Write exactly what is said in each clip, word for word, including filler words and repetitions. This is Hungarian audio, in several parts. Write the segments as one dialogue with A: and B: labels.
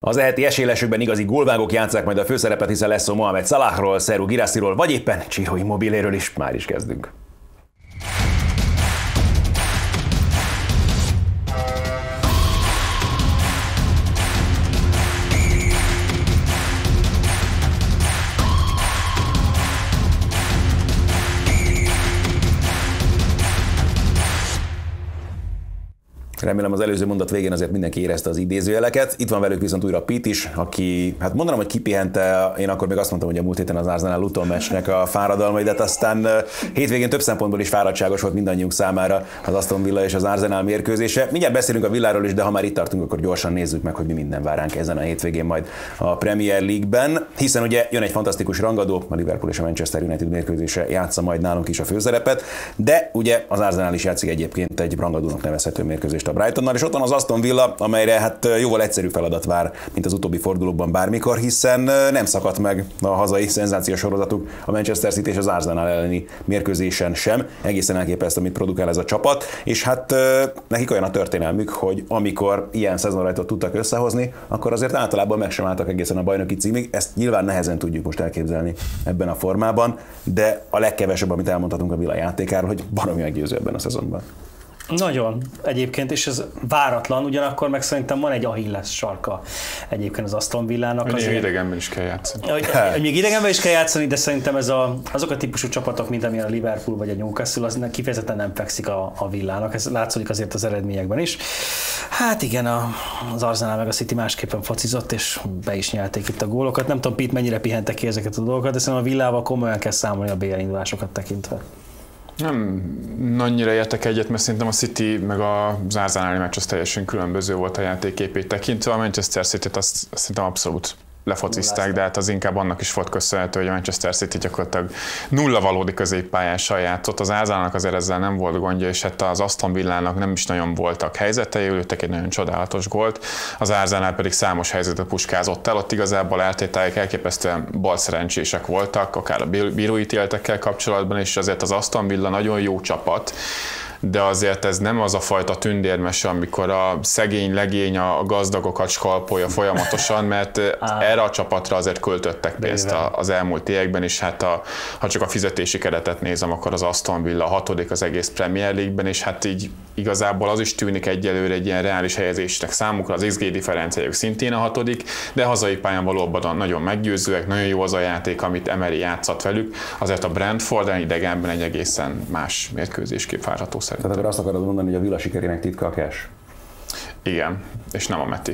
A: Az eheti esélyesükben igazi gólvágók játsszák majd a főszerepet, hiszen lesz szó Mohamed Salahról, Serhou Guirasssyról, vagy éppen Ciro Immobiléről is. Már is kezdünk. Remélem az előző mondat végén azért mindenki érezte az idézőjeleket. Itt van velük viszont újra Pete is, aki, hát mondanám, hogy kipihente, én akkor még azt mondtam, hogy a múlt héten az Arsenal Luton meccsnek a fáradalmai, de aztán hétvégén több szempontból is fáradtságos volt mindannyiunk számára az Aston Villa és az Arsenal mérkőzése. Mindjárt beszélünk a Villáról is, de ha már itt tartunk, akkor gyorsan nézzük meg, hogy mi minden vár ránk ezen a hétvégén majd a Premier League-ben, hiszen ugye jön egy fantasztikus rangadó, a Liverpool és a Manchester United mérkőzése játsza majd nálunk is a főszerepet, de ugye az Arsenal is játszik egyébként egy rangadónak nevezhető mérkőzést a Brightonnal, és ott van az Aston Villa, amelyre hát jóval egyszerű feladat vár, mint az utóbbi fordulókban bármikor, hiszen nem szakadt meg a hazai szenzációs sorozatuk a Manchester City és az Arsenal elleni mérkőzésen sem. Egészen elképesztő, amit produkál ez a csapat, és hát nekik olyan a történelmük, hogy amikor ilyen szezonrajtot tudtak összehozni, akkor azért általában meg sem álltak egészen a bajnoki címig. Ezt nyilván nehezen tudjuk most elképzelni ebben a formában, de a legkevesebb, amit elmondhatunk a Villa játékáról, hogy baromi meggyőző ebben a szezonban.
B: Nagyon egyébként, és ez váratlan, ugyanakkor meg szerintem van egy Achilles sarka egyébként az Aston Villának.
C: Még idegenben is kell játszani.
B: Hogy, még idegenben is kell játszani, de szerintem ez a, azok a típusú csapatok, mint amilyen a Liverpool vagy a Newcastle, az kifejezetten nem fekszik a, a Villának, ez látszik azért az eredményekben is. Hát igen, a, az Arsenal meg a City másképpen focizott, és be is nyelték itt a gólokat. Nem tudom, Pete mennyire pihente ki ezeket a dolgokat, de szerintem a Villával komolyan kell számolni a bé el indulásokat tekintve.
C: Nem annyira értek egyet, mert szerintem a City meg az Arsenal-i meccs az teljesen különböző volt a játékképét tekintve. A Manchester City-t azt szerintem abszolút lefocizták, de hát az inkább annak is volt köszönhető, hogy a Manchester City gyakorlatilag nulla valódi középpályással játszott. Az Arsenalnak azért ezzel nem volt gondja, és hát az Aston Villának nem is nagyon voltak helyzetei, lőttek egy nagyon csodálatos gólt. Az Arsenal pedig számos helyzetet puskázott el, ott igazából eltétályok elképesztően balszerencsések voltak, akár a bíróítéltekkel kapcsolatban, és azért az Aston Villa nagyon jó csapat, de azért ez nem az a fajta tündérmese, amikor a szegény legény a gazdagokat skalpolja folyamatosan, mert erre a csapatra azért költöttek pénzt az elmúlt években, és hát a, ha csak a fizetési keretet nézem, akkor az Aston Villa a hatodik az egész Premier League-ben, és hát így igazából az is tűnik egyelőre egy ilyen reális helyezésnek számukra, az iksz gé differenciájuk szintén a hatodik, de hazai pályán valóban nagyon meggyőzőek, nagyon jó az a játék, amit Emery játszott velük, azért a Brentford idegenben egy egészen más mérkőzéskép várható.
A: Tehát akkor azt akarod mondani, hogy a Villa sikerének titka a cash?
C: Igen, és nem a Meti.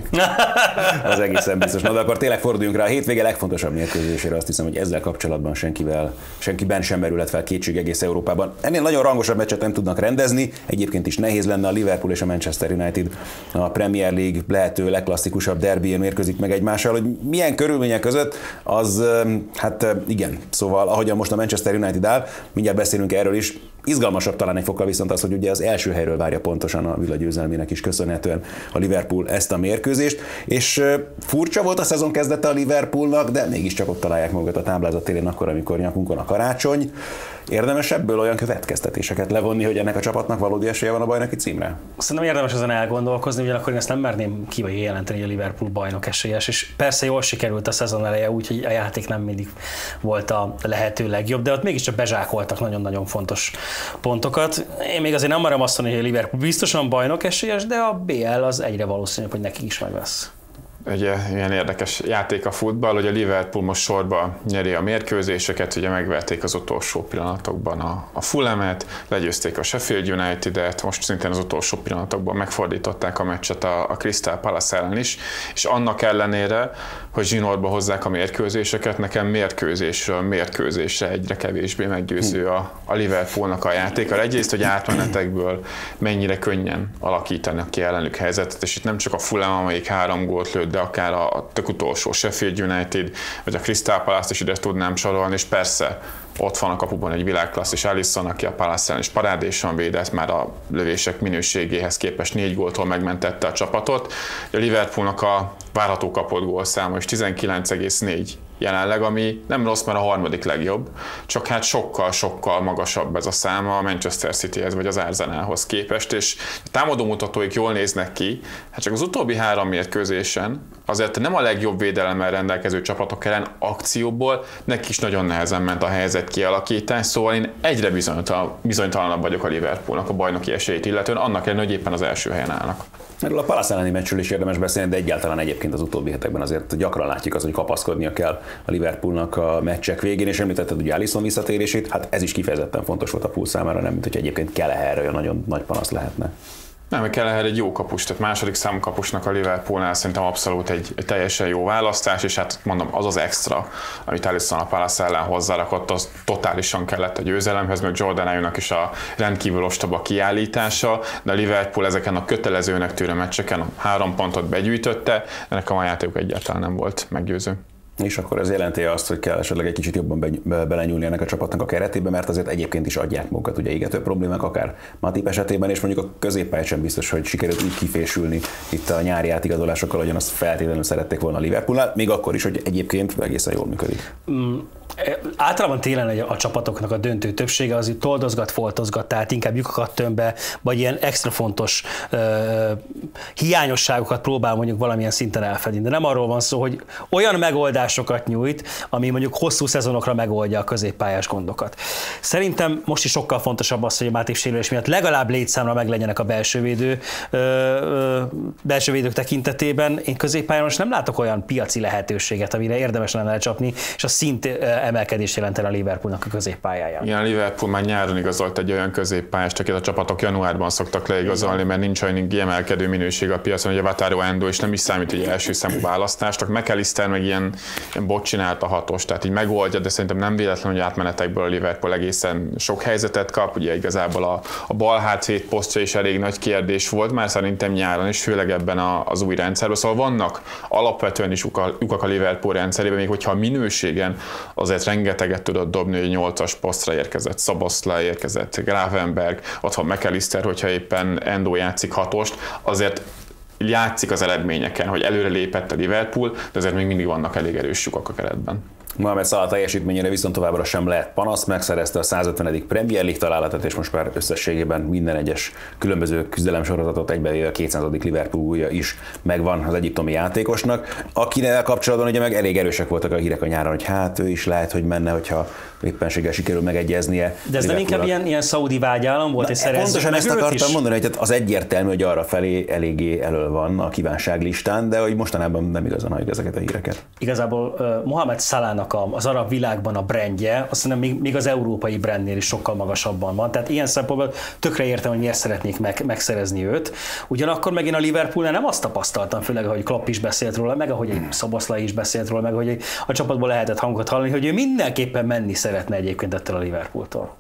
A: Az egészen biztos. Na, de akkor tényleg forduljunk rá a hétvége legfontosabb mérkőzésére. Azt hiszem, hogy ezzel kapcsolatban senkivel, senkiben sem merülhet fel kétség egész Európában. Ennél nagyon rangosabb meccset nem tudnak rendezni. Egyébként is nehéz lenne, a Liverpool és a Manchester United a Premier League lehető legklasszikusabb derbién mérkőzik meg egymással. Hogy milyen körülmények között, az hát igen. Szóval ahogyan most a Manchester United áll, mindjárt beszélünk erről is. Izgalmasabb talán egy fokkal viszont az, hogy ugye az első helyről várja pontosan a Villa győzelmének is köszönhetően a Liverpool ezt a mérkőzést, és furcsa volt a szezon kezdete a Liverpoolnak, de mégiscsak ott találják magukat a táblázat élén akkor, amikor nyakunkon a karácsony. Érdemes ebből olyan következtetéseket levonni, hogy ennek a csapatnak valódi esélye van a bajnoki címre?
B: Szerintem érdemes ezen elgondolkozni, ugyanakkor én ezt nem merném ki vagy jelenteni, hogy a Liverpool bajnok esélyes, és persze jól sikerült a szezon eleje, úgyhogy a játék nem mindig volt a lehető legjobb, de ott mégiscsak bezsákoltak nagyon-nagyon fontos pontokat. Én még azért nem maram azt mondani, hogy a Liverpool biztosan bajnok esélyes, de a bé el az egyre valószínűbb, hogy neki is megvesz.
C: Ugye ilyen érdekes játék a futball, hogy a Liverpool most sorba nyeri a mérkőzéseket, ugye megverték az utolsó pillanatokban a, a Fulhamet, legyőzték a Sheffield United-et, most szintén az utolsó pillanatokban megfordították a meccset a, a Crystal Palace ellen is, és annak ellenére, hogy zsinórba hozzák a mérkőzéseket, nekem mérkőzésről mérkőzésre egyre kevésbé meggyőző a, a Liverpoolnak a játéka. Egyrészt, hogy átmenetekből mennyire könnyen alakítanak ki ellenük helyzetet, és itt nem csak a Fulham, amelyik három gólt lőtt, de akár a tök utolsó Sheffield United, vagy a Crystal Palace is ide tudnám sorolni, és persze ott van a kapuban egy világklasszis Alisson, aki a Palace ellen is parádésan védett, már a lövések minőségéhez képest négy góltól megmentette a csapatot. A Liverpoolnak a várható kapott gólszáma is tizenkilenc egész négy jelenleg, ami nem rossz, mert a harmadik legjobb, csak hát sokkal-sokkal magasabb ez a száma a Manchester Cityhez vagy az Arsenalhoz képest, és a támadó mutatóik jól néznek ki, hát csak az utóbbi három mérkőzésen azért nem a legjobb védelemmel rendelkező csapatok ellen akcióból neki is nagyon nehezen ment a helyzet kialakítás, szóval én egyre bizonytalan, bizonytalanabb vagyok a Liverpoolnak a bajnoki esélyt illetően, annak ellenére, hogy éppen az első helyen állnak.
A: Erről a Palace elleni meccsről is érdemes beszélni, de egyáltalán egyébként az utóbbi hetekben azért gyakran látjuk azt, hogy kapaszkodnia kell a Liverpoolnak a meccsek végén, és említetted ugye Alisson visszatérését, hát ez is kifejezetten fontos volt a Pool számára, nem mint hogy egyébként Kelleher olyan nagyon nagy panasz lehetne.
C: Nem, Kelleher egy jó kapus, tehát második számú kapusnak a Liverpoolnál szerintem abszolút egy, egy teljesen jó választás, és hát mondom, az az extra, amit Alisson a Palace ellen hozzárakott, az totálisan kellett a győzelemhez, meg Jordan Ayew-nak is a rendkívül ostoba kiállítása, de a Liverpool ezeken a kötelezőnek tűrő meccseken a három pontot begyűjtötte, de nekem a játékuk egyáltalán nem volt meggyőző.
A: És akkor ez jelenti azt, hogy kell esetleg egy kicsit jobban be, be, belenyúlni ennek a csapatnak a keretébe, mert azért egyébként is adják magukat ugye égető problémák, akár Matip esetében, és mondjuk a középpályát sem biztos, hogy sikerült úgy kifésülni itt a nyári átigazolásokkal, ahogyan azt feltétlenül szerették volna a Liverpoolnál, még akkor is, hogy egyébként egészen jól működik. Mm.
B: Általában télen a csapatoknak a döntő többsége az toldozgat, foltozgat, tehát inkább lyukakat töm be, vagy ilyen extra fontos uh, hiányosságokat próbál mondjuk valamilyen szinten elfedni. De nem arról van szó, hogy olyan megoldásokat nyújt, ami mondjuk hosszú szezonokra megoldja a középpályás gondokat. Szerintem most is sokkal fontosabb az, hogy a Matip sérülés miatt legalább létszámra meglegyenek a belsővédő, uh, uh, belsővédők tekintetében. Én középpályán most nem látok olyan piaci lehetőséget, amire érdemes lenne lecsapni, és a szint emelkedést jelentene a Liverpoolnak a középpályáján.
C: Igen, a Liverpool már nyáron igazolt egy olyan középpályást, akit a csapatok januárban szoktak leigazolni, mert nincs olyan kiemelkedő minőség a piacon, hogy a Wataru Endo is nem is számít, hogy első számú választásnak. McAllister meg ilyen, ilyen bot csinált a hatos, tehát így megoldja, de szerintem nem véletlen, hogy átmenetekből a Liverpool egészen sok helyzetet kap, ugye igazából a, a bal hátvéd posztja is elég nagy kérdés volt, már szerintem nyáron, és főleg ebben a, az új rendszerben. Szóval vannak alapvetően is lyukak a Liverpool rendszerében, még hogyha a minőségen azért rengeteget tudott dobni, hogy nyolcas posztra érkezett Szoboszlai, érkezett Gravenberg, ott van McAllister, hogyha éppen Endo játszik hatost, azért játszik az eredményeken, hogy előre lépett a Liverpool, de azért még mindig vannak elég erős lyukak a keretben.
A: Mohamed Salah teljesítményére viszont továbbra sem lehet panasz, megszerezte a százötvenedik Premier League találatot, és most már összességében minden egyes különböző küzdelemsorozatot egybevéve a kétszázadik Liverpoolja is megvan az egyiptomi játékosnak, akinek kapcsolatban ugye meg elég erősek voltak a hírek a nyáron, hogy hát ő is lehet, hogy menne, hogyha éppenséggel sikerül megegyeznie.
B: De ez nem inkább ilyen, ilyen szaudi vágyálom volt, és szerezzük
A: pontosan
B: meg
A: ezt akartam
B: is.
A: mondani, hogy az egyértelmű, hogy arra felé eléggé elől van a kívánságlistán, de hogy mostanában nem igazán halljuk ezeket a híreket.
B: Igazából uh, Mohamed Salahnak az arab világban a brandje, azt hiszem még, még az európai brandnél is sokkal magasabban van. Tehát ilyen szempontból tökre értem, hogy miért szeretnék meg, megszerezni őt. Ugyanakkor meg én a Liverpoolnál nem azt tapasztaltam, főleg ahogy Klopp is beszélt róla, meg ahogy egy Szoboszlai is beszélt róla, meg ahogy a csapatból lehetett hangot hallani, hogy ő mindenképpen menni szeretne egyébként ettől a Liverpooltól.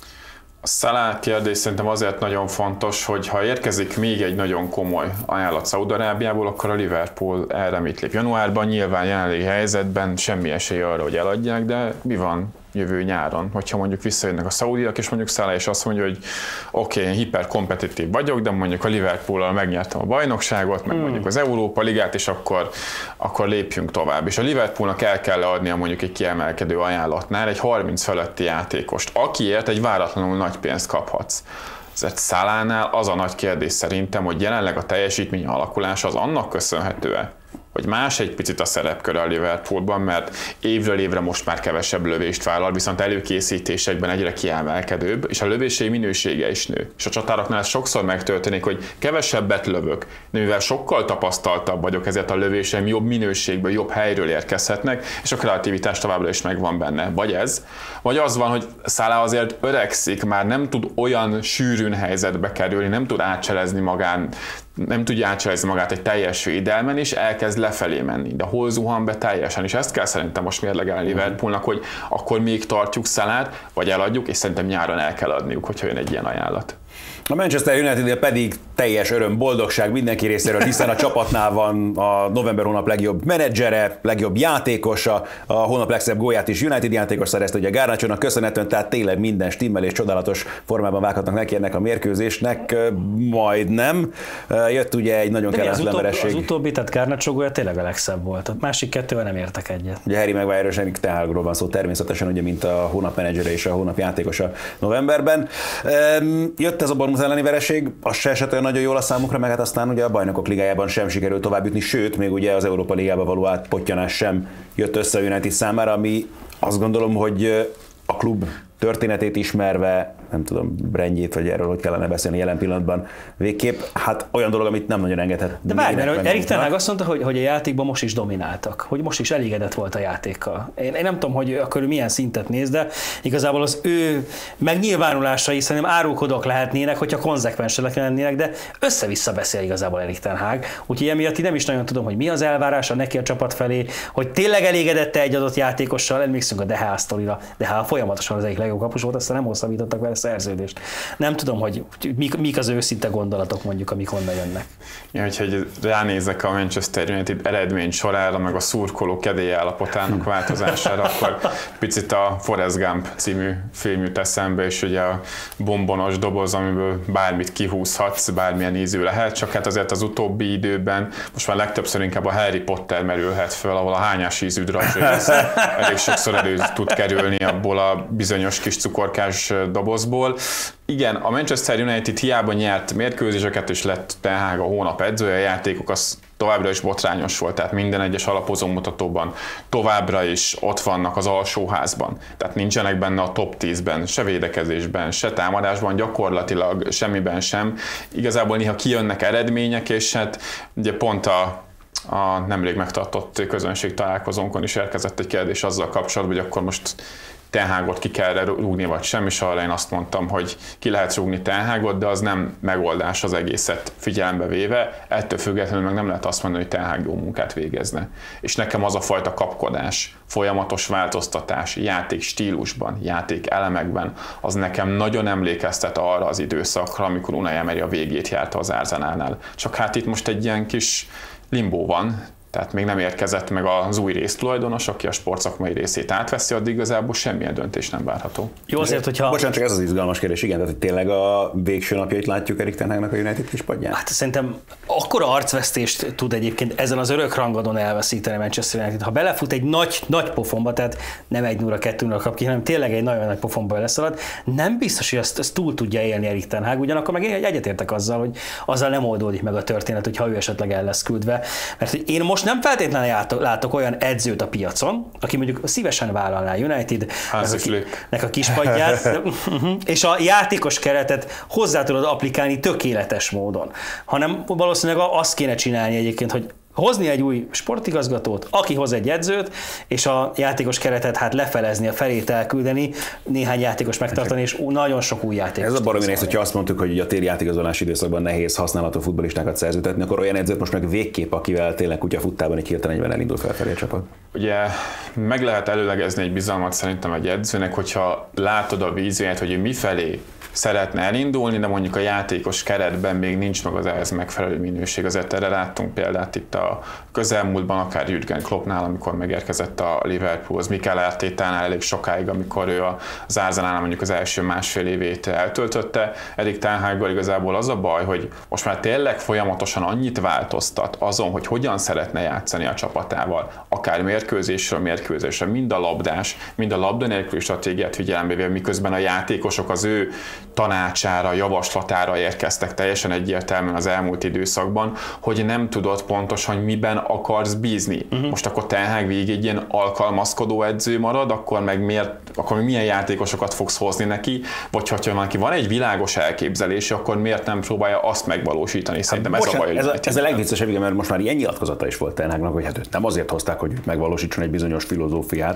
C: A Salah kérdés szerintem azért nagyon fontos, hogy ha érkezik még egy nagyon komoly ajánlat Szaúd-Arábiából, akkor a Liverpool erre mit lép. Januárban nyilván jelenlegi helyzetben semmi esély arra, hogy eladják, de mi van jövő nyáron, hogyha mondjuk visszajönnek a szaudiak, és mondjuk Salah is azt mondja, hogy oké, okay, én hiperkompetitív vagyok, de mondjuk a Liverpool-al megnyertem a bajnokságot, meg mondjuk az Európa Ligát, és akkor, akkor lépjünk tovább. És a Liverpoolnak el kell adnia mondjuk egy kiemelkedő ajánlatnál egy harminc feletti játékost, akiért egy váratlanul nagy pénzt kaphatsz. Ezért Salahnál az a nagy kérdés szerintem, hogy jelenleg a teljesítmény alakulása az annak köszönhető-e, hogy más egy picit a szerepköre a Liverpoolban, mert évről évre most már kevesebb lövést vállal, viszont előkészítésekben egyre kiemelkedőbb, és a lövései minősége is nő. És a csatároknál ez sokszor megtörténik, hogy kevesebbet lövök, de mivel sokkal tapasztaltabb vagyok, ezért a lövéseim jobb minőségből, jobb helyről érkezhetnek, és a kreativitás továbbra is megvan benne. Vagy ez, vagy az van, hogy Salah azért öregszik, már nem tud olyan sűrűn helyzetbe kerülni, nem tud átcselezni magán, nem tudja átcselezni magát egy teljes védelmen, és elkezd lefelé menni. De hol zuhan be teljesen? És ezt kell szerintem most mérlegelni Liverpoolnak, hogy akkor még tartjuk Salahot, vagy eladjuk, és szerintem nyáron el kell adniuk, hogyha jön egy ilyen ajánlat.
A: A Manchester United pedig teljes öröm, boldogság mindenki részéről, hiszen a csapatnál van a november hónap legjobb menedzsere, legjobb játékosa, a hónap legszebb gólját is United játékos szerezte, ugye Garnacho-nak köszönhetően, tehát tényleg minden stimmel és csodálatos formában vághatnak neki ennek a mérkőzésnek, majdnem. Jött ugye egy nagyon kellemetlen vereség.
B: Az utóbbi, tehát Garnacho gólya tényleg a legszebb volt. A másik kettővel nem értek egyet.
A: Ugye Harry Maguire és Erik ten Hagról van szó természetesen, ugye, mint a hónap menedzsere és a hónap játékosa novemberben. Jött ez a Bournemouth elleni vereség, az se esett olyan nagyon jól a számukra, meg hát aztán ugye a Bajnokok Ligájában sem sikerült tovább jutni, sőt, még ugye az Európa Ligába való átpottyanás sem jött össze a United számára, ami azt gondolom, hogy a klub történetét ismerve, nem tudom, brandjét, vagy erről hogy kellene beszélni jelen pillanatban végképp, hát olyan dolog, amit nem nagyon engedhet.
B: De várj, mert Erik ten Hag azt mondta, hogy, hogy a játékban most is domináltak, hogy most is elégedett volt a játékkal. Én, én nem tudom, hogy akkor milyen szintet néz, de igazából az ő megnyilvánulásai szerintem árulkodók lehetnének, hogyha konzekvensek lennének, de össze-vissza beszél igazából Erik ten Hag. Úgyhogy emiatt nem is nagyon tudom, hogy mi az elvárása neki a csapat felé, hogy tényleg elégedette egy adott játékossal, emlékszünk a De Gea sztorira, De Gea folyamatosan az egyik legjobb kapus volt, aztán nem hosszabbítottak vele szerződést. Nem tudom, hogy mik, mik az őszinte gondolatok mondjuk, amik onnan jönnek.
C: Ja, hogyha ránézek a Manchester United eredmény sorára, meg a szurkoló kedély állapotának változására, akkor picit a Forrest Gump című film jut eszembe, és ugye a bombonos doboz, amiből bármit kihúzhatsz, bármilyen ízű lehet, csak hát azért az utóbbi időben most már legtöbbször inkább a Harry Potter merülhet föl, ahol a hányás ízű dradzsé elég sokszor elő tud kerülni abból a bizonyos kis cukorkás dobozból. Igen, a Manchester United hiába nyert mérkőzéseket, és lett ten Hag a hónap edzője, a játékok az továbbra is botrányos volt, tehát minden egyes alapozó mutatóban továbbra is ott vannak az alsóházban. Tehát nincsenek benne a top tízben, se védekezésben, se támadásban, gyakorlatilag semmiben sem. Igazából néha kijönnek eredmények, és hát ugye pont a a nemrég megtartott közönség találkozónkon is érkezett egy kérdés azzal kapcsolatban, hogy akkor most ten Hagot ki kell rúgni, vagy sem, és arra én azt mondtam, hogy ki lehet rúgni ten Hagot, de az nem megoldás az egészet figyelembe véve, ettől függetlenül meg nem lehet azt mondani, hogy ten Hag jó munkát végezne. És nekem az a fajta kapkodás, folyamatos változtatás, játék stílusban, játék elemekben, az nekem nagyon emlékeztet arra az időszakra, amikor Unai Emery a végét járta az Arsenalnál. Csak hát itt most egy ilyen kis limbó van, tehát még nem érkezett meg az új résztulajdonos, aki a sportszakmai részét átveszi, addig igazából semmilyen döntés nem várható.
B: Jó, azért, hogyha...
A: Bocsánat, csak ez az izgalmas kérdés, igen, tehát tényleg a végső napjait látjuk Erik ten Hagnak a United kispadján?
B: Hát szerintem akkora arcvesztést tud egyébként ezen az örök rangadon elveszíteni Manchester United. Ha belefut egy nagy, nagy pofonba, tehát nem egy nulla kettő nulla kap ki, hanem tényleg egy nagyon nagy pofonba beleszalad, nem biztos, hogy ezt, ezt túl tudja élni Erik ten Hag, ugyanakkor meg én egyetértek azzal, hogy azzal nem oldódik meg a történet, hogyha ő esetleg el lesz küldve. Mert hogy én most nem feltétlenül látok olyan edzőt a piacon, aki mondjuk szívesen vállalná United nek a kispadját, és a játékos keretet hozzá tudod applikálni tökéletes módon, hanem valószínűleg azt kéne csinálni egyébként, hogy hozni egy új sportigazgatót, aki hoz egy edzőt, és a játékos keretet hát lefelezni, a felét elküldeni, néhány játékos megtartani, és nagyon sok új játékos.
A: Ez a baromi nehéz, hogyha azt mondtuk, hogy a téli játékozolási időszakban nehéz használható futballistákat szerződtetni, akkor olyan edzőt most meg végképp, akivel tényleg kutyafuttában egy hirtelen egyben elindul felfelé a csapat.
C: Ugye meg lehet előlegezni egy bizalmat szerintem egy edzőnek, hogyha látod a vízióját, hogy ő mifelé szeretne elindulni, de mondjuk a játékos keretben még nincs meg az ehhez megfelelő minőség. Azért erre láttunk példát itt a közelmúltban, akár Jürgen Kloppnál, amikor megérkezett a Liverpoolhoz, Mikel Artétánál elég sokáig, amikor ő az Arsenalnál mondjuk az első másfél évét eltöltötte. Erik ten Haggal igazából az a baj, hogy most már tényleg folyamatosan annyit változtat azon, hogy hogyan szeretne játszani a csapatával, akár mérkőzésről mérkőzésre, mind a labdás, mind a labda nélküli stratégiát figyelembe véve, miközben a játékosok az ő tanácsára, javaslatára érkeztek teljesen egyértelműen az elmúlt időszakban, hogy nem tudod pontosan miben akarsz bízni. Uh-huh. Most akkor ten Hag végig egy ilyen alkalmazkodó edző marad, akkor meg miért, akkor milyen játékosokat fogsz hozni neki, vagy ha neki van egy világos elképzelése, akkor miért nem próbálja azt megvalósítani? Szerintem hát, ez bocsánat, a baj.
A: Ez a, ez a legviccesebb, igen, mert most már ilyen nyilatkozata is volt ten Hagnak, hogy hát őt nem azért hozták, hogy megvalósítson egy bizonyos filozófiát.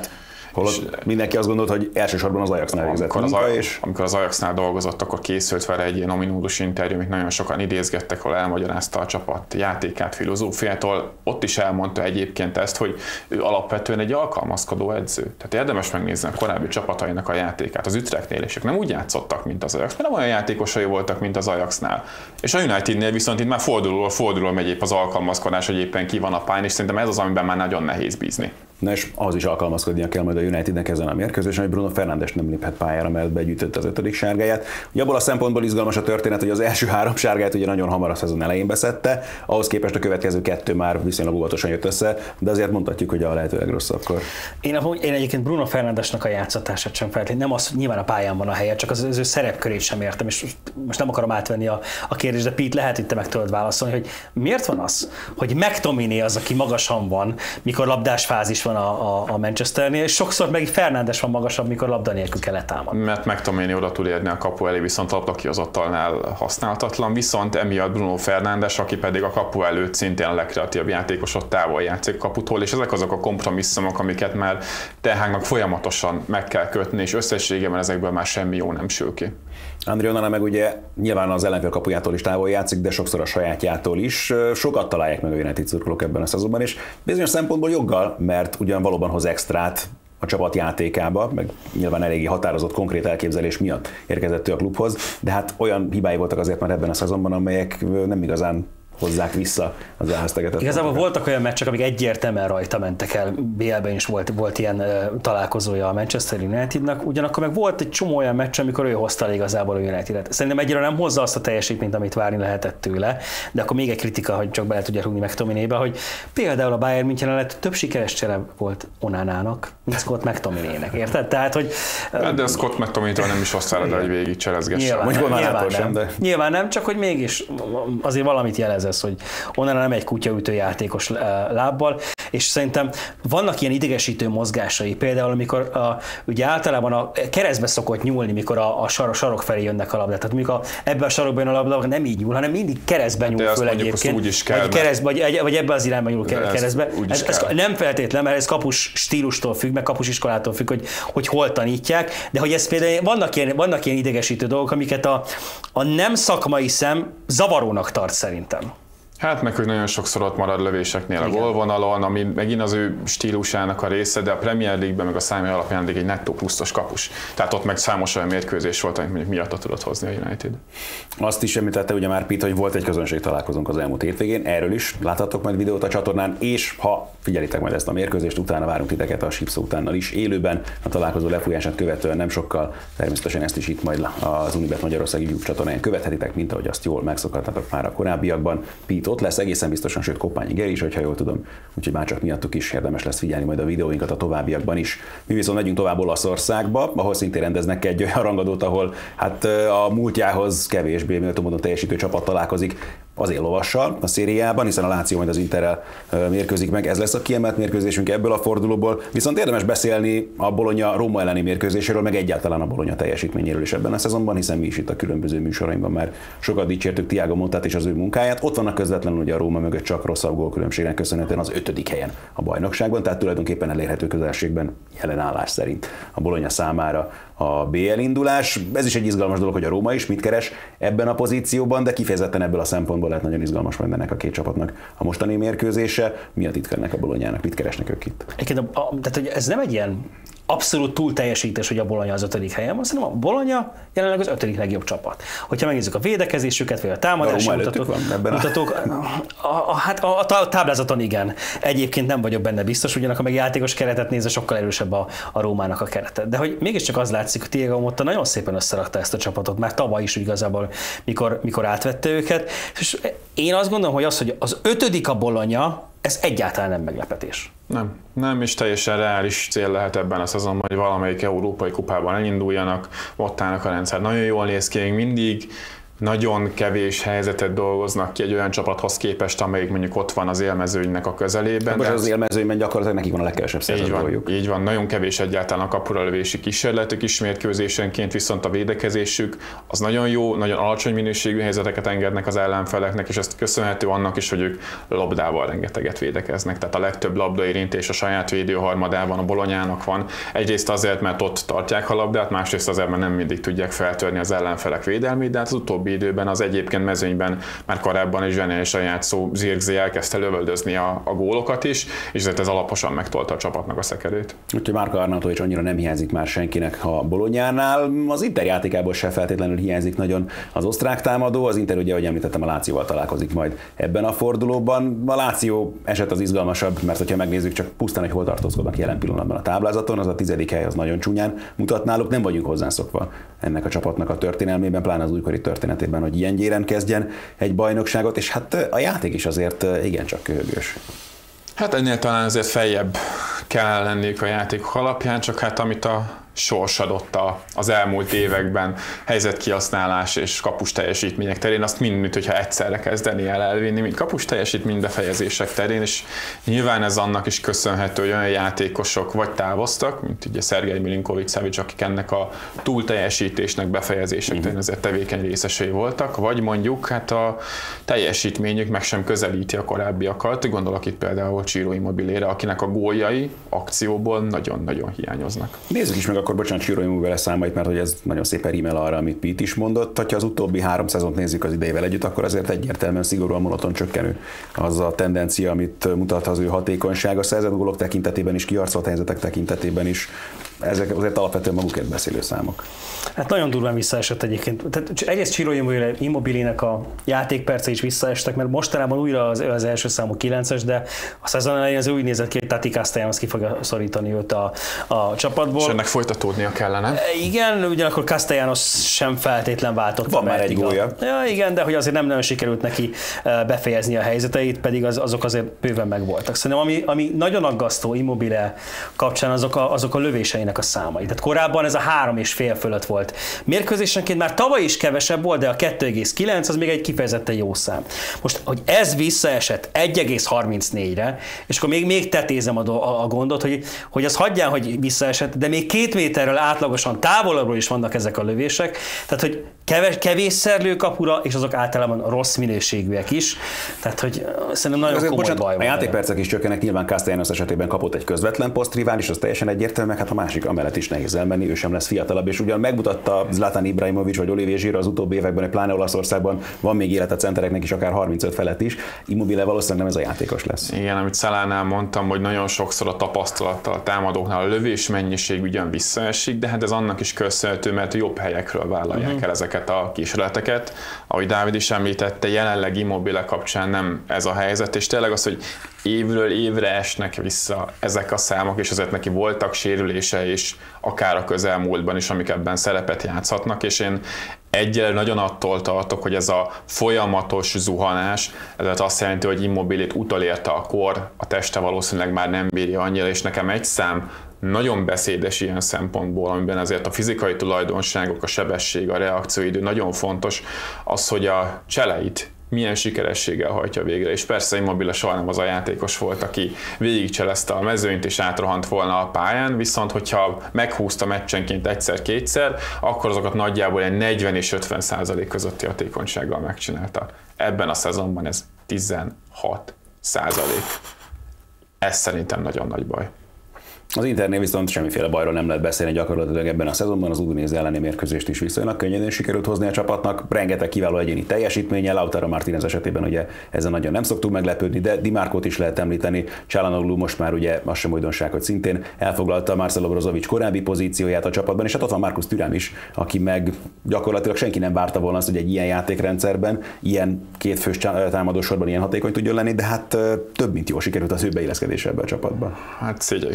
A: Holott mindenki azt gondolt, hogy elsősorban az Ajaxnál végzett
C: amikor,
A: munka,
C: az,
A: és...
C: amikor az Ajaxnál dolgozott, akkor készült vele egy ilyen ominózus interjú, amit nagyon sokan idézgettek, ahol elmagyarázta a csapat játékát, filozófiától. Ott is elmondta egyébként ezt, hogy ő alapvetően egy alkalmazkodó edző. Tehát érdemes megnézni a korábbi csapatainak a játékát. Az Utrechtnél és ők nem úgy játszottak, mint az Ajax, mert nem olyan játékosai voltak, mint az Ajaxnál. És a Unitednél viszont itt már fordulóról fordulóra megy épp az alkalmazkodás, hogy éppen ki van a pályán, és szerintem ez az, amiben már nagyon nehéz bízni.
A: Na és ahhoz is alkalmazkodnia kell majd a Unitednek ezen a mérkőzésen, hogy Bruno Fernandes nem léphet pályára, mert begyűjtött az ötödik sárgáját. Ugye abból a szempontból izgalmas a történet, hogy az első három sárgáját ugye nagyon hamar a szezon elején beszedte, ahhoz képest a következő kettő már viszonylag óvatosan jött össze, de azért mondhatjuk, hogy a lehető legrosszabbkor.
B: Én, én egyébként Bruno Fernandesnek a játszatását sem feltétlenül, nem az, hogy nyilván a pályán van a helye, csak az, az ő szerepkörét sem értem, és most nem akarom átvenni a, a kérdést, de Pete, lehet, hogy te meg tudod válaszolni, hogy miért van az, hogy McTominay az, aki magasan van, mikor labdás fázis van a, a, a Manchesternél, és sokszor meg Fernandes van magasabb, mikor labda nélkül kellett támadni.
C: Mert McTominay oda tud érni a kapu elé, viszont labdakihozattalnál használhatatlan, viszont emiatt Bruno Fernandes, aki pedig a kapu előtt szintén a legkreatívabb játékos, ott távol játszik kaputól, és ezek azok a kompromisszumok, amiket már Ten Hagnak folyamatosan meg kell kötni, és összességében ezekből már semmi jó nem sül ki.
A: André Onana meg ugye nyilván az ellenfél kapujától is távol játszik, de sokszor a sajátjától is. Sokat találják meg a United szurkolók ebben a szezonban, és bizonyos szempontból joggal, mert ugyan valóban hoz extrát a csapat játékába, meg nyilván eléggé határozott konkrét elképzelés miatt érkezett ő a klubhoz, de hát olyan hibái voltak azért már ebben a szezonban, amelyek nem igazán hozzák vissza az elháztegetett.
B: Igazából pontokat. Voltak olyan meccsek, amik egyértelműen rajta mentek el. bé el-ben is volt, volt ilyen uh, találkozója a Manchester Unitednak, ugyanakkor meg volt egy csomó olyan meccs, amikor ő hozta el igazából a United-et. Szerintem egyre nem hozza azt a teljesítményt, amit várni lehetett tőle, de akkor még egy kritika, hogy csak bele tudja rúgni McTominaybe, hogy például a Bayern München előtt több sikeres csere volt Onanának, mint Scott McTominaynek, érted? Tehát, hogy...
C: Hát de Scott McTominaytól nem is hoztál el, hogy végig cserezgesse.
B: Nyilván, nyilván, nyilván,
A: sem, de...
B: nyilván nem, csak hogy mégis azért valamit jelez ez, hogy Onana nem egy kutyaütő játékos lábbal, és szerintem vannak ilyen idegesítő mozgásai, például amikor a, ugye általában a keresztbe szokott nyúlni, mikor a, a sarok, sarok felé jönnek a labdák. Tehát amikor a, ebben a sarokban jön a labda, nem így nyúl, hanem mindig keresztbe nyúl föl egyébként.
C: Úgy is kell,
B: vagy, keresztbe, vagy, vagy ebbe az irányba nyúl keresztbe. Ez, ez nem feltétlen, mert ez kapus stílustól függ, meg kapus iskolától függ, hogy, hogy hol tanítják, de hogy ez például vannak ilyen, vannak ilyen idegesítő dolgok, amiket a, a nem szakmai szem zavarónak tart szerintem.
C: Hát meg, hogy nagyon sokszor ott marad lövéseknél igen. A gólvonalon, ami megint az ő stílusának a része, de a Premier League-ben meg a számai alapján egy nettó pluszos kapus. Tehát ott meg számos olyan mérkőzés volt, amit mondjuk miatta tudott hozni a United.
A: Azt is említette ugye már Pete, hogy volt egy közönség találkozónk az elmúlt hétvégén, erről is láthatok majd videót a csatornán, és ha figyelitek majd ezt a mérkőzést, utána várunk titeket a Sipszó utánnal is élőben, a találkozó lefújását követően nem sokkal, természetesen ezt is itt majd az Unibet Magyarország YouTube csatornán követhetitek, mint ahogy azt jól megszokhattatok már a korábbiakban. Pete ott lesz egészen biztosan, sőt Koppányi Geri is, hogyha jól tudom, úgyhogy már csak miattuk is érdemes lesz figyelni majd a videóinkat a továbbiakban is. Mi viszont megyünk tovább Olaszországba, ahol szintén rendeznek egy olyan rangadót, ahol hát a múltjához kevésbé méltó módon teljesítő csapat találkozik az éllovassal a szériában, hiszen a Láció majd az Interrel mérkőzik meg, ez lesz a kiemelt mérkőzésünk ebből a fordulóból, viszont érdemes beszélni a Bologna Róma elleni mérkőzéséről, meg egyáltalán a Bologna teljesítményéről is ebben a szezonban, hiszen mi is itt a különböző műsorainkban már sokat dicsértük Thiago Mottát és az ő munkáját. Ott vannak közvetlenül ugye a Róma mögött csak rosszabb gólkülönbségnek köszönhetően az ötödik helyen a bajnokságban, tehát tulajdonképpen elérhető közelségben jelen állás szerint a Bologna számára a bé el indulás. Ez is egy izgalmas dolog, hogy a Róma is mit keres ebben a pozícióban, de kifejezetten ebből a szempontból lehet nagyon izgalmas majd ennek a két csapatnak a mostani mérkőzése. Mi a titka ennek a Bolognának? Mit keresnek ők itt?
B: A, a, tehát, hogy ez nem egy ilyen abszolút túlteljesítés, hogy a Bologna az ötödik helyen van, szerintem a Bologna jelenleg az ötödik legjobb csapat. Hogyha megnézzük a védekezésüket, vagy a támadási mutatók, mutatók a, a, hát a, a táblázaton igen. Egyébként nem vagyok benne biztos, ugyanakkor meg játékos keretet nézve sokkal erősebb a, a Rómának a kerete. De hogy mégiscsak az látszik, hogy Thiago Motta nagyon szépen összerakta ezt a csapatot, már tavaly is igazából, mikor, mikor átvette őket. És én azt gondolom, hogy az, hogy az ötödik a Bologna, ez egyáltalán nem meglepetés.
C: Nem, nem, és teljesen reális cél lehet ebben a szezonban, hogy valamelyik európai kupában elinduljanak, Mottának a rendszer nagyon jól néz ki, mindig nagyon kevés helyzetet dolgoznak ki egy olyan csapathoz képest, amelyik mondjuk ott van az élmezőnynek a közelében.
A: Most az élmezőnyben gyakorlatilag nekik van a legkevesebb szerzett.
C: Így van, nagyon kevés egyáltalán a kapura lövési kísérletük is mérkőzésenként, viszont a védekezésük az nagyon jó, nagyon alacsony minőségű helyzeteket engednek az ellenfeleknek, és ezt köszönhető annak is, hogy ők labdával rengeteget védekeznek. Tehát a legtöbb labdaérintés a saját védőharmadában a Bolognának van. Egyrészt azért, mert ott tartják a labdát, másrészt azért, mert nem mindig tudják feltörni az ellenfelek védelmét, de hát az utóbbi időben az egyébként mezőnyben már korábban is zseniálisan játszó Zirkzee elkezdte lövöldözni a, a gólokat is, és ezért ez alaposan megtolta a csapatnak a szekerét.
A: Úgyhogy Marko Arnautovic annyira nem hiányzik már senkinek a Bolognánál. Az Inter játékából se feltétlenül hiányzik nagyon az osztrák támadó. Az Inter ugye, ahogy említettem, a Lációval találkozik majd ebben a fordulóban. A Láció eset az izgalmasabb, mert hogyha megnézzük csak pusztán, hogy hol tartózkodnak jelen pillanatban a táblázaton, az a tizedik hely az nagyon csúnyán mutat náluk. Nem vagyunk hozzászokva ennek a csapatnak a történelmében, pláne az újkori történetében, hogy ilyen gyéren kezdjen egy bajnokságot, és hát a játék is azért igencsak köhögős.
C: Hát ennél talán azért feljebb kell lenniük a játékok alapján, csak hát amit a sors adott az elmúlt években helyzetkihasználás és kapus teljesítmények terén, azt mind, hogyha egyszerre kezdeni el elvinni, mint kapus teljesítmény befejezések terén, és nyilván ez annak is köszönhető, hogy olyan játékosok vagy távoztak, mint ugye Szergej Milinković-Savić, akik ennek a túlteljesítésnek befejezések terén azért tevékeny részesei voltak, vagy mondjuk hát a teljesítményük meg sem közelíti a korábbiakat, gondolok itt például Ciro Immobilére, akinek a góljai akcióból nagyon-nagyon hiányoznak.
A: Nézzük is meg akkor, bocsánat, Ciro Immobile számait, mert hogy ez nagyon szépen rímel arra, amit Pete is mondott. Ha az utóbbi három szezont nézzük az idejével együtt, akkor azért egyértelműen szigorúan monoton csökkenő az a tendencia, amit mutat az ő hatékonysága, szerzett gólok tekintetében is, kiharcolt helyzetek tekintetében is. Ezek azért alapvetően magukért beszélő számok.
B: Hát nagyon durván visszaesett egyébként. Tehát egyrészt Ciro Immobilének a játékperce is visszaestek, mert mostanában újra az, az első számú kilences, de a szezon elején az úgy nézett ki, hogy Tati Castellanos ki fogja szorítani őt a, a csapatból.
C: És ennek folytatódnia kellene.
B: Igen, ugyanakkor Castellanos sem feltétlen váltott.
A: Van már egy gólja.
B: Ja, igen, de hogy azért nem nagyon sikerült neki befejezni a helyzeteit, pedig az, azok azért bőven megvoltak. Szerintem ami, ami nagyon aggasztó Immobile kapcsán, azok a, azok a lövéseinek a számai. Tehát korábban ez a három és fél fölött volt. Mérkőzésenként már tavaly is kevesebb volt, de a kettő egész kilenc az még egy kifejezetten jó szám. Most, hogy ez visszaesett egy egész harmincnégyre, és akkor még, még tetézem a, a, a gondot, hogy, hogy az hagyján, hogy visszaesett, de még két méterrel átlagosan távolabbról is vannak ezek a lövések, tehát hogy keves, kevés szerlőkapura, és azok általában rossz minőségűek is, tehát hogy szerintem nagyon
A: azért,
B: komoly
A: bocsánat,
B: baj van.
A: A játékpercek is csökkenek, nyilván Castellanos esetében kapott egy közvetlen posztrivális, az teljesen egyértelmű, meg hát a másik amellett is nehéz elmenni, ő sem lesz fiatalabb, és ugyan megmutatta Zlatan Ibrahimović vagy Olivier Giroud az utóbbi években, hogy pláne Olaszországban van még élet a centereknek is, akár harmincöt felett is. Immobile valószínűleg nem ez a játékos lesz.
C: Igen, amit Salánál mondtam, hogy nagyon sokszor a tapasztalattal a támadóknál a lövés mennyiség ugyan visszaesik, de hát ez annak is köszönhető, mert jobb helyekről vállalják uh-huh. el ezeket a kísérleteket. Ahogy Dávid is említette, jelenleg Immobile kapcsán nem ez a helyzet, és tényleg az, hogy évről évre esnek vissza ezek a számok, és azért neki voltak sérülése is, akár a közelmúltban is, amik ebben szerepet játszhatnak, és én egyelőre nagyon attól tartok, hogy ez a folyamatos zuhanás, ez azt jelenti, hogy Immobilét utolérte a kor, a teste valószínűleg már nem bírja annyira, és nekem egy szám nagyon beszédes ilyen szempontból, amiben azért a fizikai tulajdonságok, a sebesség, a reakcióidő nagyon fontos, az, hogy a cseleit milyen sikerességgel hajtja végre, és persze Immobile soha nem az a játékos volt, aki végigcselezte a mezőnyt és átrohant volna a pályán, viszont hogyha meghúzta meccsenként egyszer-kétszer, akkor azokat nagyjából egy negyven és ötven százalék közötti hatékonysággal megcsinálta. Ebben a szezonban ez tizenhat százalék. Ez szerintem nagyon nagy baj.
A: Az Internél viszont semmiféle bajról nem lehet beszélni gyakorlatilag ebben a szezonban, az Udinese elleni mérkőzést is viszonylag könnyedén sikerült hozni a csapatnak, rengeteg kiváló egyéni teljesítménye, Lautaro Martínez esetében ugye ezen nagyon nem szoktunk meglepődni, de Di Marcót is lehet említeni, Çalhanoğlu most már ugye az sem újdonság, hogy szintén elfoglalta Marcelo Brozovic korábbi pozícióját a csapatban, és hát ott van Marcus Thuram is, aki meg gyakorlatilag senki nem várta volna azt, hogy egy ilyen játékrendszerben, ilyen kétfős támadósorban ilyen hatékony tudjon lenni, de hát több mint jó sikerült az ő beilleszkedése ebbe a csapatba.
C: Hát szégyeljük magunkat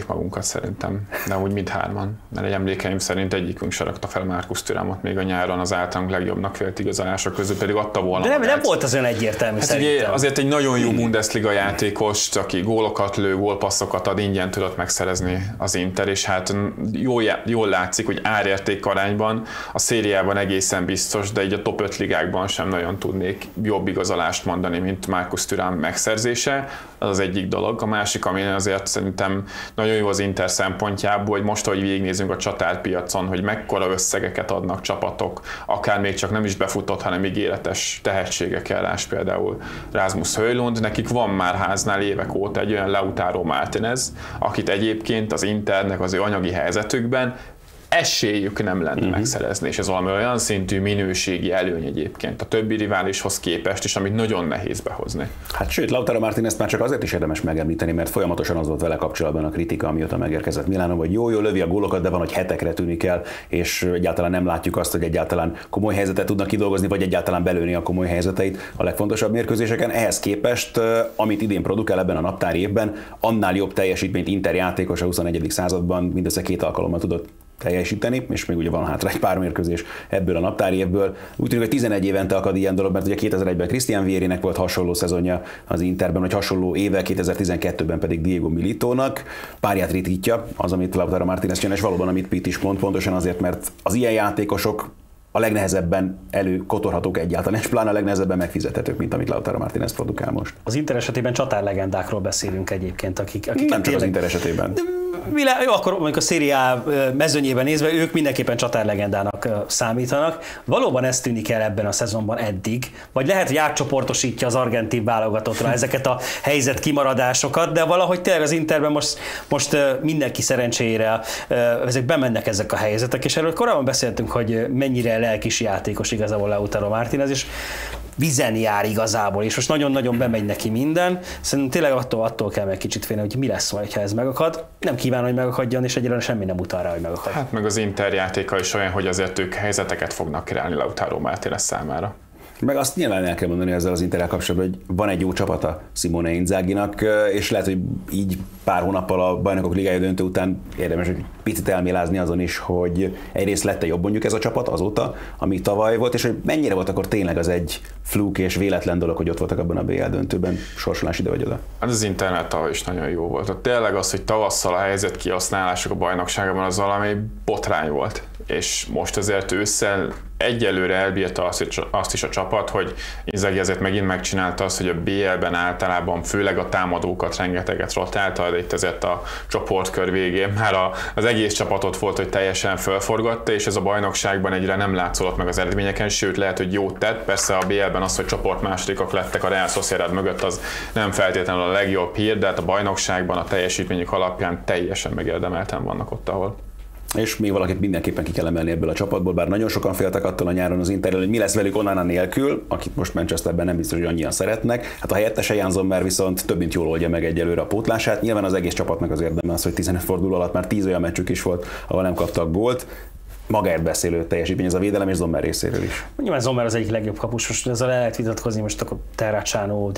C: szerintem, de úgy mindhárman. Mert egy emlékeim szerint egyikünk se rakta fel Marcus Thuramot még a nyáron az általunk legjobbnak vélt igazolások közül, pedig adta volna.
B: De nem, nem volt az olyan egyértelmű
C: hát
B: szerintem.
C: Azért egy nagyon jó Bundesliga játékos, aki gólokat lő, gólpasszokat ad, ingyen tudott megszerezni az Inter, és hát jól, jól látszik, hogy árérték arányban a szériában egészen biztos, de így a top öt ligákban sem nagyon tudnék jobb igazolást mondani, mint Marcus Thuram megszerzése. Az az egyik dolog. A másik, ami azért szerintem nagyon jó az Inter szempontjából, hogy most, ahogy végignézünk a csatárpiacon, hogy mekkora összegeket adnak csapatok, akár még csak nem is befutott, hanem ígéretes tehetségek ellás, például Rasmus Højlund, nekik van már háznál évek óta egy olyan Lautaro Martinez, akit egyébként az Internek az ő anyagi helyzetükben esélyük nem lenne uh-huh. megszerezni, és ez valami olyan szintű minőségi előny egyébként a többi riválishoz képest is, amit nagyon nehéz behozni.
A: Hát sőt, Lautaro Martinez már csak azért is érdemes megemlíteni, mert folyamatosan az volt vele kapcsolatban a kritika, amióta megérkezett Milánóba, hogy jó, jó lövi a gólokat, de van, hogy hetekre tűnik el, és egyáltalán nem látjuk azt, hogy egyáltalán komoly helyzetet tudnak kidolgozni, vagy egyáltalán belőni a komoly helyzeteit a legfontosabb mérkőzéseken. Ehhez képest, amit idén produkál ebben a naptári évben, annál jobb teljesítményt Inter játékos a huszonegyedik században mindössze két alkalommal tudott teljesíteni, és még ugye van hátra egy pár mérkőzés ebből a naptári évből. Úgy tűnik, hogy tizenegy évente akad ilyen dolog, mert ugye kétezer-egyben Christian Vierinek volt hasonló szezonja az Interben, vagy hasonló éve, kétezer-tizenkettőben pedig Diego Militónak. Párját ritkítja az, amit Lautaro Martinez csinál, és valóban, amit Pitt is mond, pontosan azért, mert az ilyen játékosok a legnehezebben előkotorhatók egyáltalán, és pláne a legnehezebben megfizethetők, mint amit Lautaro Martinez produkál most.
B: Az Inter esetében csatárlegendákról beszélünk egyébként, akik, akik
A: nem csak tényleg... az Inter esetében.
B: Jó, akkor mondjuk a Serie A mezőnyében nézve, ők mindenképpen csatárlegendának számítanak. Valóban ez tűnik el ebben a szezonban eddig, vagy lehet, hogy átcsoportosítja az argentin válogatottra ezeket a helyzet kimaradásokat, de valahogy tényleg az Interben most, most mindenki szerencsére ezek bemennek ezek a helyzetek, és erről korábban beszéltünk, hogy mennyire lelkis játékos igazából Lautaro Martinez, és vizen jár igazából, és most nagyon-nagyon bemegy neki minden. Szerintem tényleg attól, attól kell meg kicsit félni, hogy mi lesz majd, ha ez megakad. Nem kívánom, hogy megakadjon, és egyébként semmi nem utal rá, hogy megakad.
C: Hát meg az Inter játéka is olyan, hogy azért ők helyzeteket fognak kreálni Lautaro Martinez számára.
A: Meg azt nyilván el kell mondani ezzel az Interrel kapcsolatban, hogy van egy jó csapata Simone Inzaghinak, és lehet, hogy így pár hónappal a Bajnokok Ligája döntő után érdemes egy picit elmélázni azon is, hogy egyrészt lett-e jobb mondjuk ez a csapat azóta, ami tavaly volt, és hogy mennyire volt akkor tényleg az egy fluk és véletlen dolog, hogy ott voltak abban a bé el döntőben, sorsolás ide vagy oda.
C: Hát az Internet tavaly is nagyon jó volt. Ott tényleg az, hogy tavasszal a helyzet kihasználások a bajnokságban, az valami botrány volt. És most azért ősszel egyelőre elbírta azt, azt is a csapat, hogy Inzaghi azért megint megcsinálta azt, hogy a bé el-ben általában főleg a támadókat rengeteget rotálta, de itt azért a csoportkör végén már a, az egész csapatot volt, hogy teljesen fölforgatta, és ez a bajnokságban egyre nem látszódott meg az eredményeken, sőt lehet, hogy jót tett. Persze a bé el-ben az, hogy csoport másodikak lettek a Real Sociedad mögött, az nem feltétlenül a legjobb hír, de hát a bajnokságban a teljesítményük alapján teljesen megérdemelten vannak ott, ahol.
A: És még valakit mindenképpen ki kell emelni ebből a csapatból, bár nagyon sokan féltek attól a nyáron az Interről, hogy mi lesz velük Onana nélkül, akit most Manchesterben nem biztos, hogy annyian szeretnek. Hát a helyettese Jan Sommer viszont több mint jól oldja meg egyelőre a pótlását. Nyilván az egész csapatnak az érdeme az, hogy tizenöt forduló alatt már tíz olyan meccsük is volt, ahol nem kaptak gólt. Magáért beszélő teljesítmény ez a védelem, és Sommer részéről is.
B: Nyilván Sommer az egyik legjobb kapus, most ezzel el lehet vitatkozni, most akkor Terracciano,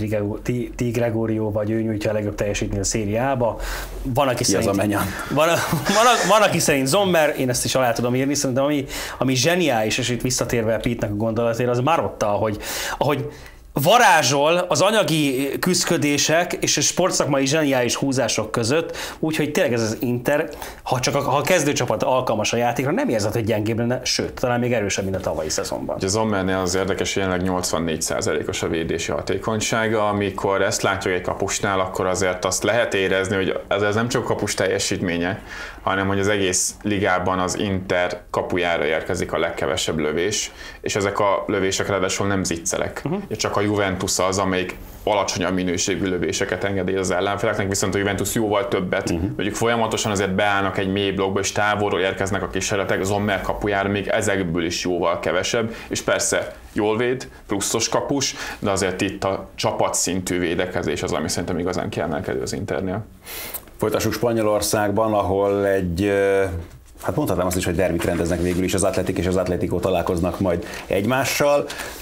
B: Di Gregorio, vagy ő nyújtja a legjobb teljesítményt a Serie A-ba. Van, aki szerint, van, van, van, aki szerint Sommer, én ezt is alá tudom írni, szerintem ami, ami zseniális, és itt visszatérve a Pittnek a gondolatér, az Marotta, ahogy, ahogy varázsol az anyagi küszködések és a sportszakmai zseniális húzások között, úgyhogy tényleg ez az Inter, ha csak a, ha a kezdőcsapat alkalmas a játékra, nem érzed, hogy gyengébb lenne, sőt, talán még erősebb, mint a tavalyi szezonban.
C: A Sommernél az érdekes, hogy jelenleg nyolcvannégy százalékos a védési hatékonysága, amikor ezt látjuk egy kapusnál, akkor azért azt lehet érezni, hogy ez, ez nem csak kapus teljesítménye, hanem hogy az egész ligában az Inter kapujára érkezik a legkevesebb lövés, és ezek a lövések ráadásul nem zicserek. Uh-huh. Csak a Juventus az, amelyik alacsonyabb minőségű lövéseket engedély az ellenfeleknek, viszont a Juventus jóval többet. Uh-huh. Mondjuk folyamatosan azért beállnak egy mély blokkba, és távolról érkeznek a kísérletek, Sommer kapujára még ezekből is jóval kevesebb, és persze jól véd, pluszos kapus, de azért itt a csapatszintű védekezés az, ami szerintem igazán kiemelkedő az Internél.
A: Folytassuk Spanyolországban, ahol egy, hát mondhatnám azt is, hogy derbit rendeznek végül is, az Athletic és az Atletico találkoznak majd egymással.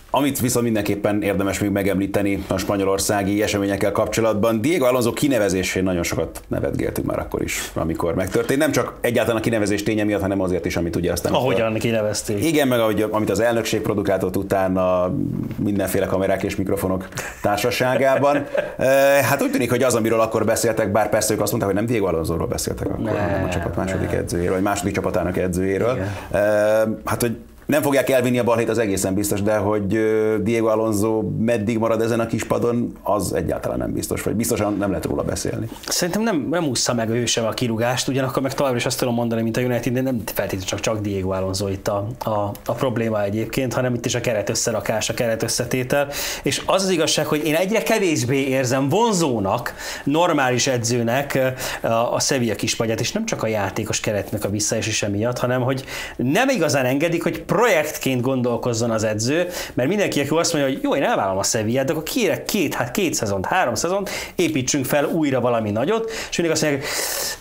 A: Amit viszont mindenképpen érdemes még megemlíteni a spanyolországi eseményekkel kapcsolatban, Diego Alonso kinevezésén nagyon sokat nevetgéltünk már akkor is, amikor megtörtént. Nem csak egyáltalán a kinevezés ténye miatt, hanem azért is, amit ugye aztán...
B: Ahogyan kinevezték.
A: Igen, meg ahogy, amit az elnökség produkáltott utána mindenféle kamerák és mikrofonok társaságában. Hát úgy tűnik, hogy az, amiről akkor beszéltek, bár persze ők azt mondták, hogy nem Diego Alonsoról beszéltek akkor, ne, hanem a csapat második ne. edzőjéről, vagy második csapatának edzőjéről. Igen. Hát, hogy nem fogják elvinni a balhét, az egészen biztos, de hogy Diego Alonso meddig marad ezen a kispadon, az egyáltalán nem biztos, vagy biztosan nem lehet róla beszélni.
B: Szerintem nem, nem ússza meg ő sem a kirúgást, ugyanakkor meg továbbra is azt tudom mondani, mint a United, de nem feltétlenül csak, csak Diego Alonso itt a, a, a probléma egyébként, hanem itt is a keret összerakás, a keret összetétel. És az az igazság, hogy én egyre kevésbé érzem vonzónak, normális edzőnek a, a Sevilla kispadját, és nem csak a játékos keretnek a visszaesése miatt, hanem hogy nem igazán engedik, hogy projektként gondolkozzon az edző, mert mindenki, aki azt mondja, hogy jó, én elvállalom a Sevillát, de akkor kérek két, hát két szezont, három szezont, építsünk fel újra valami nagyot, és mindig azt mondják,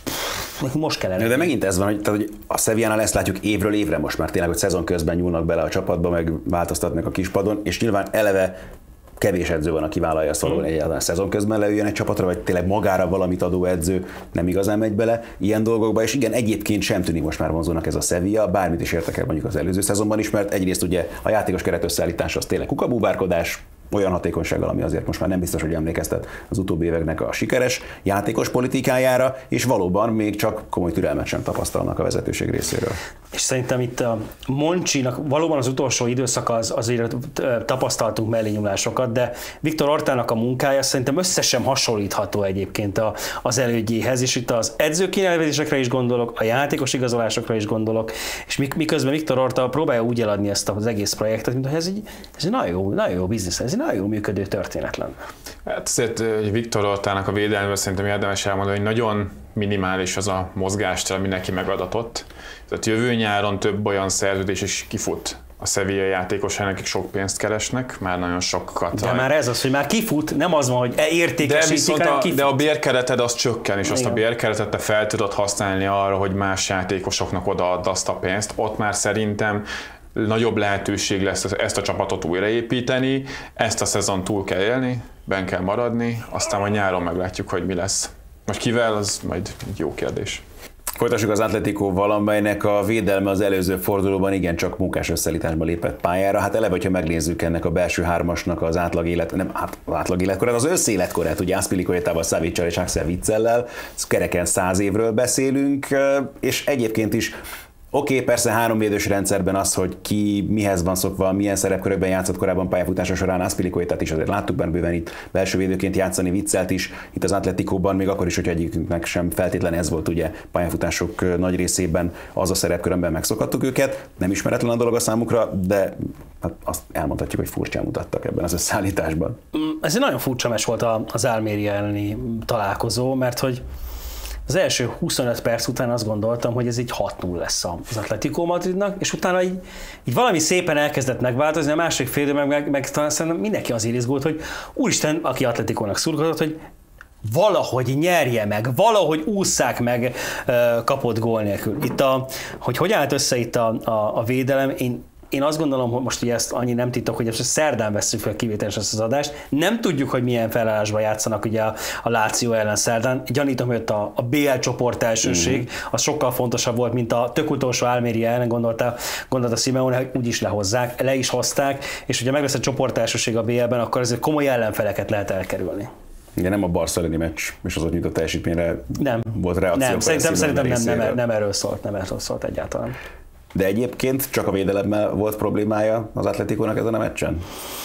B: hogy most kell elő.
A: De megint ez van, hogy, tehát, hogy a Sevillánál ezt látjuk évről évre most már tényleg, hogy szezon közben nyúlnak bele a csapatba, meg változtatnak a kispadon, és nyilván eleve kevés edző van, aki vállalja azt valóban, egyáltalán szezon közben leüljön egy csapatra, vagy tényleg magára valamit adó edző nem igazán megy bele ilyen dolgokba, és igen, egyébként sem tűnik most már vonzónak ez a Sevilla, bármit is értek el mondjuk az előző szezonban is, mert egyrészt ugye a játékos keret összeállítása az tényleg kukabúvárkodás, olyan hatékonysággal, ami azért most már nem biztos, hogy emlékeztet az utóbbi éveknek a sikeres játékos politikájára, és valóban még csak komoly türelmet sem tapasztalnak a vezetőség részéről.
B: És szerintem itt a Moncsinak valóban az utolsó időszak az, azért tapasztaltunk mellényulásokat, de Viktor Ortának a munkája szerintem össze sem hasonlítható egyébként a, az elődjéhez, és itt az edzőkinevezésekre is gondolok, a játékos igazolásokra is gondolok, és miközben Viktor Orta próbálja úgy eladni ezt az egész projektet, mint hogy ez egy, ez egy nagyon jó, nagyon jó biznisz, ez egy nagyon jó működő történet lenne.
C: Hát azért Viktor Ortának a védelmében szerintem érdemes elmondani, hogy nagyon minimális az a mozgástér, ami neki megadatott. Tehát jövő nyáron több olyan szerződés is kifut a Sevilla játékosának, akik sok pénzt keresnek, már nagyon sokat.
B: De már ez az, hogy már kifut, nem az van, hogy értékesítik,
C: de, a, de a bérkereted az csökken, és igen, azt a bérkeretet te fel tudod használni arra, hogy más játékosoknak odaadd azt a pénzt. Ott már szerintem nagyobb lehetőség lesz ezt a csapatot újraépíteni, ezt a szezon túl kell élni, benn kell maradni, aztán majd nyáron meglátjuk, hogy mi lesz. Most kivel, az majd jó kérdés.
A: Folytassuk az Atleticóval, amelynek a védelme az előző fordulóban igencsak munkás összeállításba lépett pályára. Hát eleve, hogyha megnézzük ennek a belső hármasnak az átlag élet, nem hát az átlag életkorát, az összéletkorát, ugye Azpilicuétával, Savic-sal és Axel Witsellel, kereken száz évről beszélünk, és egyébként is oké, okay, persze háromvédős rendszerben az, hogy ki mihez van szokva, milyen szerepkörökben játszott korábban pályafutása során, Azpilicuétát is azért láttuk benne bőven itt belső védőként játszani, Witselt is itt az Atleticóban, még akkor is, hogy egyikünknek sem feltétlen ez volt ugye pályafutások nagy részében az a szerepkörömben megszokhattuk őket, nem ismeretlen a dolog a számukra, de hát azt elmondhatjuk, hogy furcsán mutattak ebben az összeállításban.
B: Ez egy nagyon furcsa mes volt az Almeria elleni találkozó, mert hogy az első huszonöt perc után azt gondoltam, hogy ez így hat null lesz az Atletico Madridnak, és utána így, így valami szépen elkezdett megváltozni, a második fél időben meg, meg, meg talán szerintem mindenki azért izgult, hogy úristen, aki Atleticónak szurkolott, hogy valahogy nyerje meg, valahogy ússzák meg kapott gól nélkül. Itt a, hogy hogy állt össze itt a, a, a védelem, én Én azt gondolom, hogy most ugye ezt annyi nem titok, hogy ezt szerdán vesszük fel kivételes ezt az adást. Nem tudjuk, hogy milyen felállásban játszanak ugye a, a Lazio ellen szerdán. Gyanítom, hogy a, a bé el csoport elsőség mm-hmm. az sokkal fontosabb volt, mint a tök utolsó Almeria ellen, gondolta, gondolta Simeone, hogy úgyis lehozzák, le is hozták, és hogyha meg lesz a csoport elsőség a bé el-ben, akkor ezért komoly ellenfeleket lehet elkerülni.
A: Igen, nem a Barcelona meccs, és az ott nyújtott teljesítményre
B: nem.
A: volt reakció.
B: Nem, szerintem, szerintem nem, nem, nem erről szólt, nem erről szólt egyáltalán.
A: De egyébként csak a védelemmel volt problémája az Atleticónak ezen a meccsen?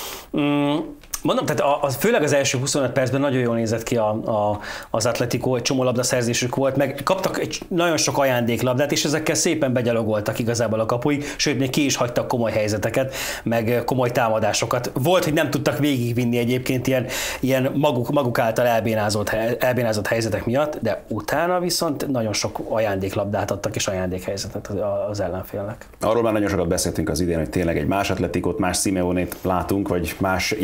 B: Mm, mondom, tehát a, a, főleg az első huszonöt percben nagyon jól nézett ki a, a, az Atletico, egy csomó labdaszerzésük volt, meg kaptak egy, nagyon sok ajándéklabdát, és ezekkel szépen begyalogoltak igazából a kapuig, sőt, még ki is hagytak komoly helyzeteket, meg komoly támadásokat. Volt, hogy nem tudtak végigvinni egyébként ilyen, ilyen maguk, maguk által elbénázott, elbénázott helyzetek miatt, de utána viszont nagyon sok ajándéklabdát adtak, és ajándékhelyzetet az ellenfélnek.
A: Arról már nagyon sokat beszéltünk az idén, hogy tényleg egy más Atleticót, más Simeonét látunk, vagy más játékot az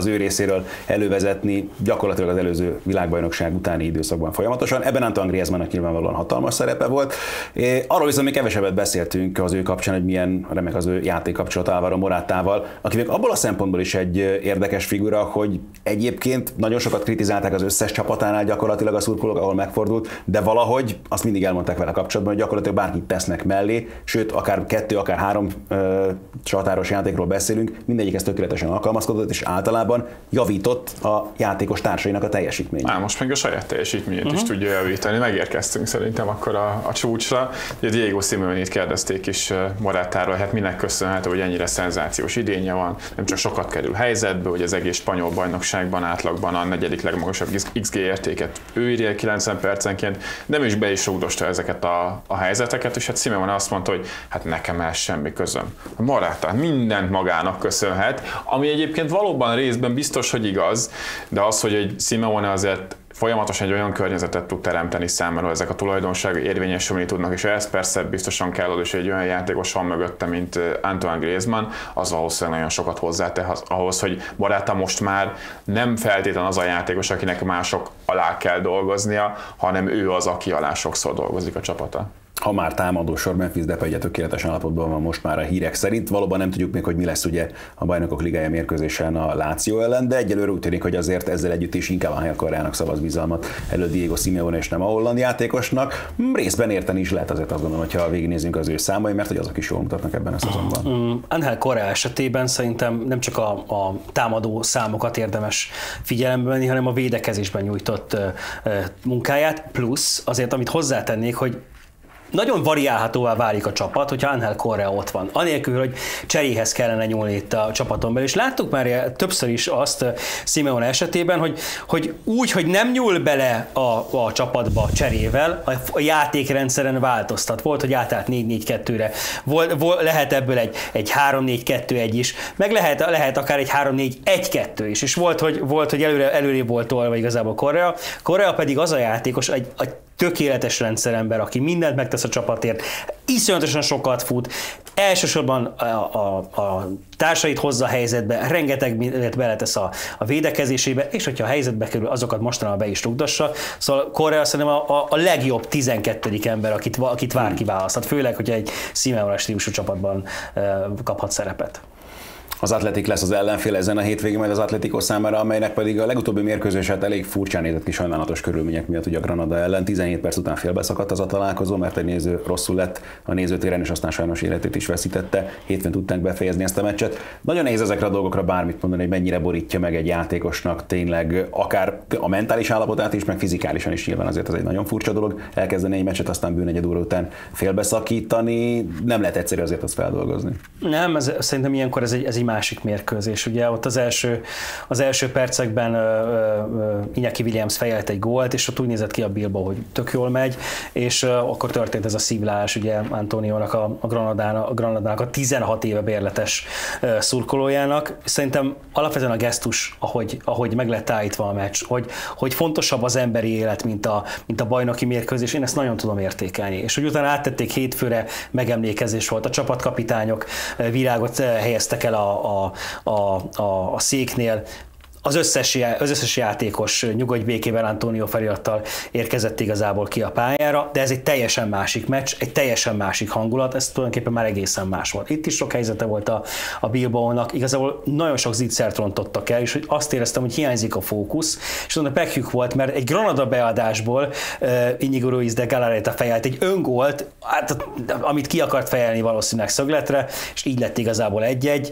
A: az ő részéről elővezetni gyakorlatilag az előző világbajnokság utáni időszakban folyamatosan. Ebben Antoine Griezmannnak nyilvánvalóan hatalmas szerepe volt. Arról viszont még kevesebbet beszéltünk az ő kapcsán, hogy milyen remek az ő játékkapcsolat Álvaro Morátával, aki még abból a szempontból is egy érdekes figura, hogy egyébként nagyon sokat kritizálták az összes csapatánál gyakorlatilag a szurkolók, ahol megfordult, de valahogy azt mindig elmondták vele kapcsolatban, hogy gyakorlatilag bárkit tesznek mellé, sőt, akár kettő, akár három ö, csatáros játékról beszélünk, mindegyik ezt tökéletesen alkalmazkodott, és általában javított a játékos társainak a teljesítményét.
C: Á, most még a saját teljesítményét uh-huh. is tudja javítani. Megérkeztünk szerintem akkor a, a csúcsra. Ugye Diego Simeonét kérdezték is Morátáról, hát minek köszönhető, hogy ennyire szenzációs idénye van, nem csak sokat kerül helyzetbe, hogy az egész spanyol bajnokságban átlagban a negyedik legmagasabb iksz gé értéket ő írja kilencven percenként, de ő is be is rúgdosta ezeket a, a helyzeteket, és hát Simeone azt mondta, hogy hát nekem el semmi közöm. A Morata mindent magának köszönhet, ami egyébként valóban részben biztos, hogy igaz, de az, hogy egy Simeone azért folyamatosan egy olyan környezetet tud teremteni számára, ezek a tulajdonságok érvényesülni tudnak, és ez persze biztosan kell, hogy egy olyan játékos van mögötte, mint Antoine Griezmann, az valószínűleg nagyon sokat hozzátesz ahhoz, hogy Morata most már nem feltétlenül az a játékos, akinek mások alá kell dolgoznia, hanem ő az, aki alá sokszor dolgozik a csapata.
A: Ha már támadósor Memphis Depay ugye tökéletes állapotban van most már a hírek szerint. Valóban nem tudjuk még, hogy mi lesz ugye a Bajnokok Ligája mérkőzésen a Lazio ellen, de egyelőre úgy tűnik, hogy azért ezzel együtt is inkább Ángel Correának szavaz bizalmat elő Diego Simeone és nem a holland játékosnak. Részben érteni is lehet azért azt gondolom, hogyha végignézzünk az ő számai, mert hogy azok is jól mutatnak ebben a szezonban.
B: Um, Ángel Correa esetében szerintem nem csak a, a támadó számokat érdemes figyelembe venni, hanem a védekezésben nyújtott uh, uh, munkáját, plusz azért, amit hozzátennék, hogy nagyon variálhatóvá válik a csapat, hogyha Ángel Correa ott van. Anélkül, hogy cseréhez kellene nyúlni itt a csapaton belül. És láttuk már többször is azt Simeone esetében, hogy, hogy úgy, hogy nem nyúl bele a, a csapatba cserével, a, a játékrendszeren változtat. Volt, hogy átállt négy négy kettőre. Volt, volt, lehet ebből egy, egy három négy kettő egy is, meg lehet, lehet akár egy három négy egy kettő is. És volt, hogy, volt, hogy előre, előrébb volt tolva igazából Correa. Correa pedig az a játékos, egy, egy tökéletes rendszerember, aki mindent megtesz a csapatért, iszonyatosan sokat fut, elsősorban a, a, a társait hozza a helyzetbe, rengeteg mindent beletesz a, a védekezésébe, és hogyha a helyzetbe kerül, azokat mostanában be is rugdossa. Szóval Correa szerintem a, a, a legjobb tizenkettedik ember, akit, akit bárki választhat, főleg, hogyha egy Simeone stílusú csapatban kaphat szerepet.
A: Az Athletic lesz az ellenfél ezen a hétvégén majd az Atletico számára, amelynek pedig a legutóbbi mérkőzéset elég furcsán nézett ki sajnálatos körülmények miatt ugye a Granada ellen. tizenhét perc után félbeszakadt az a találkozó, mert egy néző rosszul lett a nézőtéren, és aztán sajnos életét is veszítette. Hétfőn tudták befejezni ezt a meccset. Nagyon nehéz ezekre a dolgokra bármit mondani, hogy mennyire borítja meg egy játékosnak tényleg akár a mentális állapotát is, meg fizikálisan is nyilván azért ez egy nagyon furcsa dolog. Elkezdeni egy meccset, aztán bűnegyed óra után félbeszakítani. Nem lehet egyszerű azért azt feldolgozni. Nem,
B: ez, szerintem ilyenkor ez egy, ez egy másik mérkőzés. Ugye ott az első, az első percekben uh, uh, Iñaki Williams fejelt egy gólt, és ott úgy nézett ki a Bilbao, hogy tök jól megy, és uh, akkor történt ez a szívlálás ugye Antóniónak, a, a Granadának, a Granadának a tizenhat éve bérletes uh, szurkolójának. Szerintem alapvetően a gesztus, ahogy, ahogy meg lett állítva a meccs, hogy, hogy fontosabb az emberi élet, mint a, mint a bajnoki mérkőzés, én ezt nagyon tudom értékelni. És hogy utána áttették hétfőre, megemlékezés volt, a csapatkapitányok uh, virágot uh, helyeztek el a, a, a, a, a széknél, az összes, az összes játékos nyugodj békében Antonio felirattal érkezett igazából ki a pályára, de ez egy teljesen másik meccs, egy teljesen másik hangulat, ez tulajdonképpen már egészen más volt. Itt is sok helyzete volt a, a Bilbaónak, igazából nagyon sok zicsert rontottak el, és hogy azt éreztem, hogy hiányzik a fókusz, és onnan pekjük volt, mert egy Granada beadásból uh, Íñigo Ruiz de Galarreta fejelt egy öngólt, hát, amit ki akart fejelni valószínűleg szögletre, és így lett igazából egy-egy.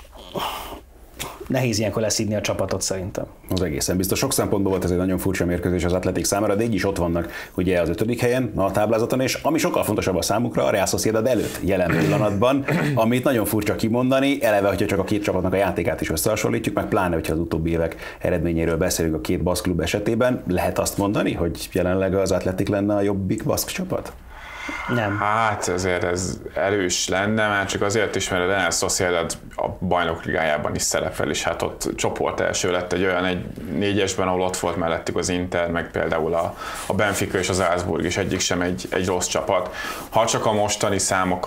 B: Nehéz ilyenkor leszídni a csapatot szerintem.
A: Az egészen biztos. Sok szempontból volt ez egy nagyon furcsa mérkőzés az Athletic számára, de így is ott vannak ugye az ötödik helyen a táblázaton, és ami sokkal fontosabb a számukra, a Real Sociedad előtt jelen pillanatban, amit nagyon furcsa kimondani, eleve, hogyha csak a két csapatnak a játékát is összehasonlítjuk, meg pláne, hogyha az utóbbi évek eredményéről beszélünk a két baszk klub esetében, lehet azt mondani, hogy jelenleg az Athletic lenne a jobbik baszk csapat?
B: Nem.
C: Hát azért ez erős lenne, már csak azért is, mert a Real Sociedad a Bajnok Ligájában is szerepel, és hát ott csoport első lett egy olyan egy négyesben, ahol ott volt mellettük az Inter, meg például a, a Benfica és az Salzburg is, egyik sem egy, egy rossz csapat. Ha csak a mostani számokat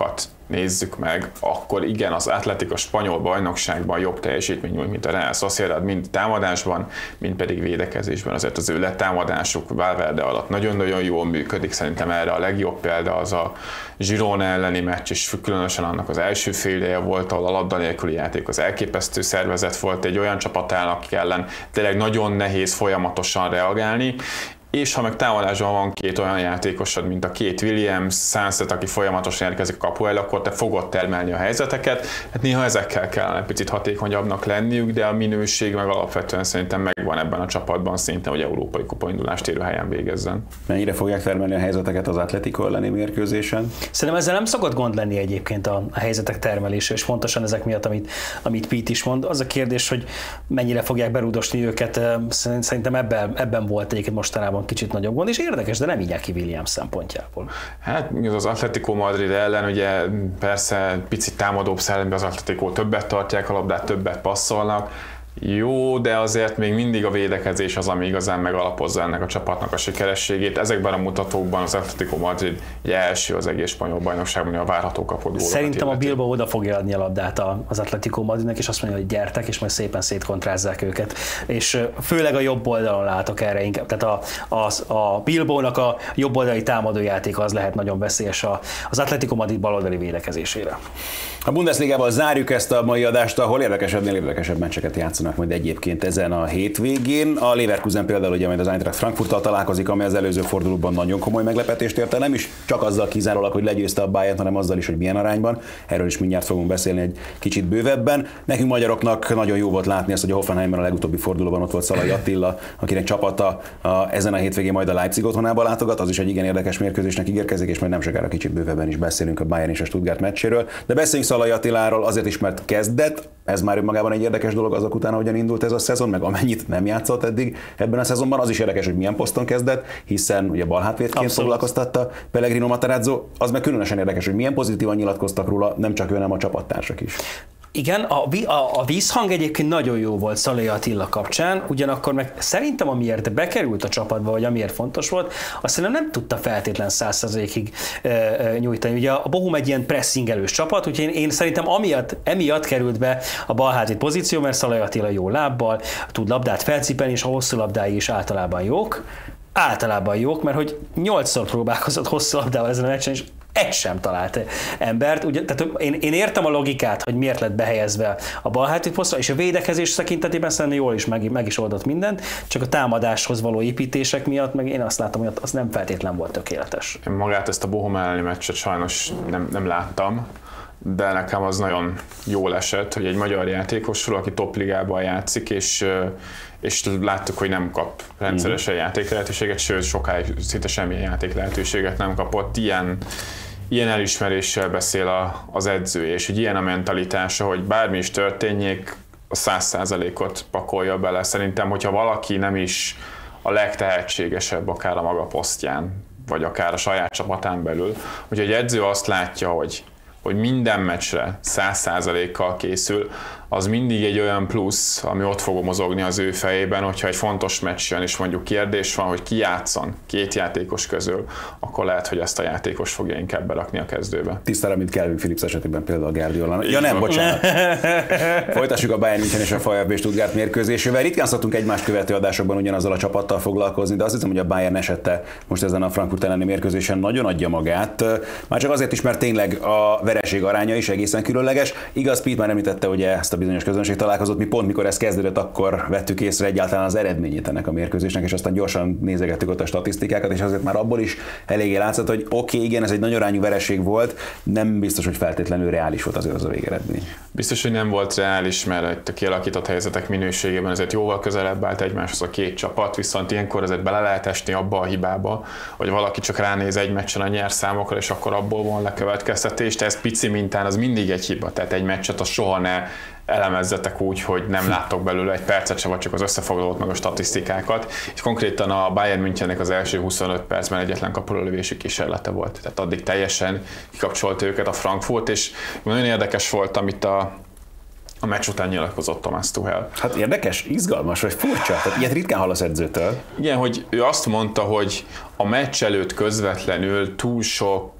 C: nézzük meg, akkor igen, az Atlético spanyol bajnokságban jobb teljesítmény nyújt, mint a Real Sociedad, mind támadásban, mind pedig védekezésben. Azért az ő letámadásuk Valverde alatt nagyon-nagyon jól működik, szerintem erre a legjobb példa az a Girona elleni meccs, és különösen annak az első fél ideje volt, ahol a labda nélküli játék az elképesztő szervezet volt egy olyan csapatának, akik ellen tényleg nagyon nehéz folyamatosan reagálni, és ha meg támadásban van két olyan játékosod, mint a két Williams, Sunset, aki folyamatosan érkezik a kapu el, akkor te fogod termelni a helyzeteket. Hát néha ezekkel kellene picit hatékonyabbnak lenniük, de a minőség meg alapvetően szerintem megvan ebben a csapatban, szinte, hogy európai kupaindulást érő helyen végezzen.
A: Mennyire fogják termelni a helyzeteket az Atlético elleni mérkőzésen?
B: Szerintem ezzel nem szokott gond lenni egyébként a, a helyzetek termelése, és pontosan ezek miatt, amit, amit Pete is mond. Az a kérdés, hogy mennyire fogják berúdosni őket, szerintem ebben, ebben volt egyébként mostanában kicsit nagyobb gond, és érdekes, de nem Iñaki Williams szempontjából.
C: Hát az Atlético Madrid ellen ugye persze picit támadóbb szellemben az Atlético többet tartják a labdát, többet passzolnak. Jó, de azért még mindig a védekezés az, ami igazán megalapozza ennek a csapatnak a sikerességét. Ezekben a mutatókban az Atlético Madrid ugye első az egész spanyol bajnokságban, a várható kapott gólokat.
B: Szerintem a Bilbao oda fogja adni a labdát az Atlético Madridnak, és azt mondja, hogy gyertek, és majd szépen szétkontrázzák őket. És főleg a jobb oldalon látok erre inkább. Tehát a, a, a Bilbaónak a jobb oldali támadójáték az lehet nagyon veszélyes az Atlético Madrid baloldali védekezésére.
A: A Bundesligával zárjuk ezt a mai adást, ahol érdekesebbnél érdekesebb meccseket játszanak majd egyébként ezen a hétvégén. A Leverkusen például ugye majd az Eintracht Frankfurttal találkozik, amely az előző fordulóban nagyon komoly meglepetést ért el, nem is csak azzal kizárólag, hogy legyőzte a Bayernt, hanem azzal is, hogy milyen arányban. Erről is mindjárt fogunk beszélni egy kicsit bővebben. Nekünk magyaroknak nagyon jó volt látni ezt, hogy a Hoffenheimben a legutóbbi fordulóban ott volt Szalai Attila, akinek csapata a, ezen a hétvégén majd a Leipzig otthonába látogat. Az is egy igen érdekes mérkőzésnek ígérkezik, és majd nem sokára kicsit bővebben is beszélünk a Bayern és a Stuttgart meccséről. De beszéljünk Szalai Attiláról azért is, mert kezdett. Ez már önmagában egy érdekes dolog azok után, ahogyan indult ez a szezon, meg amennyit nem játszott eddig ebben a szezonban. Az is érdekes, hogy milyen poszton kezdett, hiszen ugye balhátvédként foglalkoztatta Pellegrino Matarazzo. Az meg különösen érdekes, hogy milyen pozitívan nyilatkoztak róla, nem csak ő, hanem a csapattársak is.
B: Igen, a, a, a vízhang egyébként nagyon jó volt Szalai Attila kapcsán, ugyanakkor meg szerintem amiért bekerült a csapatba, vagy amiért fontos volt, azt szerintem nem tudta feltétlen száz százalékig e, e, nyújtani. Ugye a Bochum egy ilyen pressingelős csapat, úgyhogy én, én szerintem amiatt, emiatt került be a balhátvéd pozíció, mert Szalai Attila jó lábbal, tud labdát felcipelni, és a hosszú labdái is általában jók. Általában jók, mert hogy nyolcszor próbálkozott hosszú labdával ezen a meccsen, és egy sem talált embert. Ugye, tehát én, én értem a logikát, hogy miért lett behelyezve a balhátvéd posztra, és a védekezés tekintetében szerintem jól is meg, meg is oldott mindent, csak a támadáshoz való építések miatt, meg én azt látom, hogy az nem feltétlen volt tökéletes.
C: Én magát ezt a Bochum elleni meccset sajnos nem, nem láttam, de nekem az nagyon jól esett, hogy egy magyar játékosról, aki topligában játszik, és és láttuk, hogy nem kap rendszeresen játéklehetőséget, sőt, sokáig szinte semmilyen játéklehetőséget nem kapott. Ilyen, ilyen elismeréssel beszél a, az edző, és hogy ilyen a mentalitása, hogy bármi is történjék, a száz százalékot pakolja bele. Szerintem, hogyha valaki nem is a legtehetségesebb, akár a maga posztján, vagy akár a saját csapatán belül, hogyha egy edző azt látja, hogy hogy minden meccsre száz százalékkal készül, az mindig egy olyan plusz, ami ott fog mozogni az ő fejében, hogyha egy fontos meccs jön, és mondjuk kérdés van, hogy ki játszon két játékos közül, akkor lehet, hogy ezt a játékos fogja inkább berakni a kezdőbe. Tisztára,
A: mint Calvin Phillips esetében például a Guardiola. Ja nem, bocsánat. Folytassuk a Bayern München és a VfB Stuttgart mérkőzésével. Ritkán szoktunk egymást követő adásokban ugyanazzal a csapattal foglalkozni, de azt hiszem, hogy a Bayern esete most ezen a Frankfurt elleni mérkőzésen nagyon adja magát. Már csak azért is, mert tényleg a vereség aránya is egészen különleges. Igaz, Pete már említette ugye ezt a bizonyos közönség találkozót, mi pont mikor ez kezdődött, akkor vettük észre egyáltalán az eredményét ennek a mérkőzésnek, és aztán gyorsan nézegettük ott a statisztikákat, és azért már abból is eléggé látszott, hogy oké, okay, igen, ez egy nagy arányú vereség volt, nem biztos, hogy feltétlenül reális volt azért az a végeredmény.
C: Biztos, hogy nem volt reális, mert a kialakított helyzetek minőségében ezért jóval közelebb állt egymáshoz a két csapat, viszont ilyenkor ezért bele lehet esni abba a hibába, hogy valaki csak ránéz egy meccsen a nyerszámokra, és akkor abból von le következtetést, de ez pici mintán az mindig egy hiba, tehát egy meccset az soha ne elemezzetek úgy, hogy nem láttok belőle egy percet se, vagy csak az összefoglalót, meg a statisztikákat. És konkrétan a Bayern Münchennek az első huszonöt percben egyetlen kapulölövési kísérlete volt. Tehát addig teljesen kikapcsolta őket a Frankfurt, és nagyon érdekes volt, amit a A meccs után nyilatkozott Thomas Tuchel.
A: Hát érdekes, izgalmas, vagy furcsa. Tehát ilyet ritkán hallasz edzőtől.
C: Igen, hogy ő azt mondta, hogy a meccs előtt közvetlenül túl sok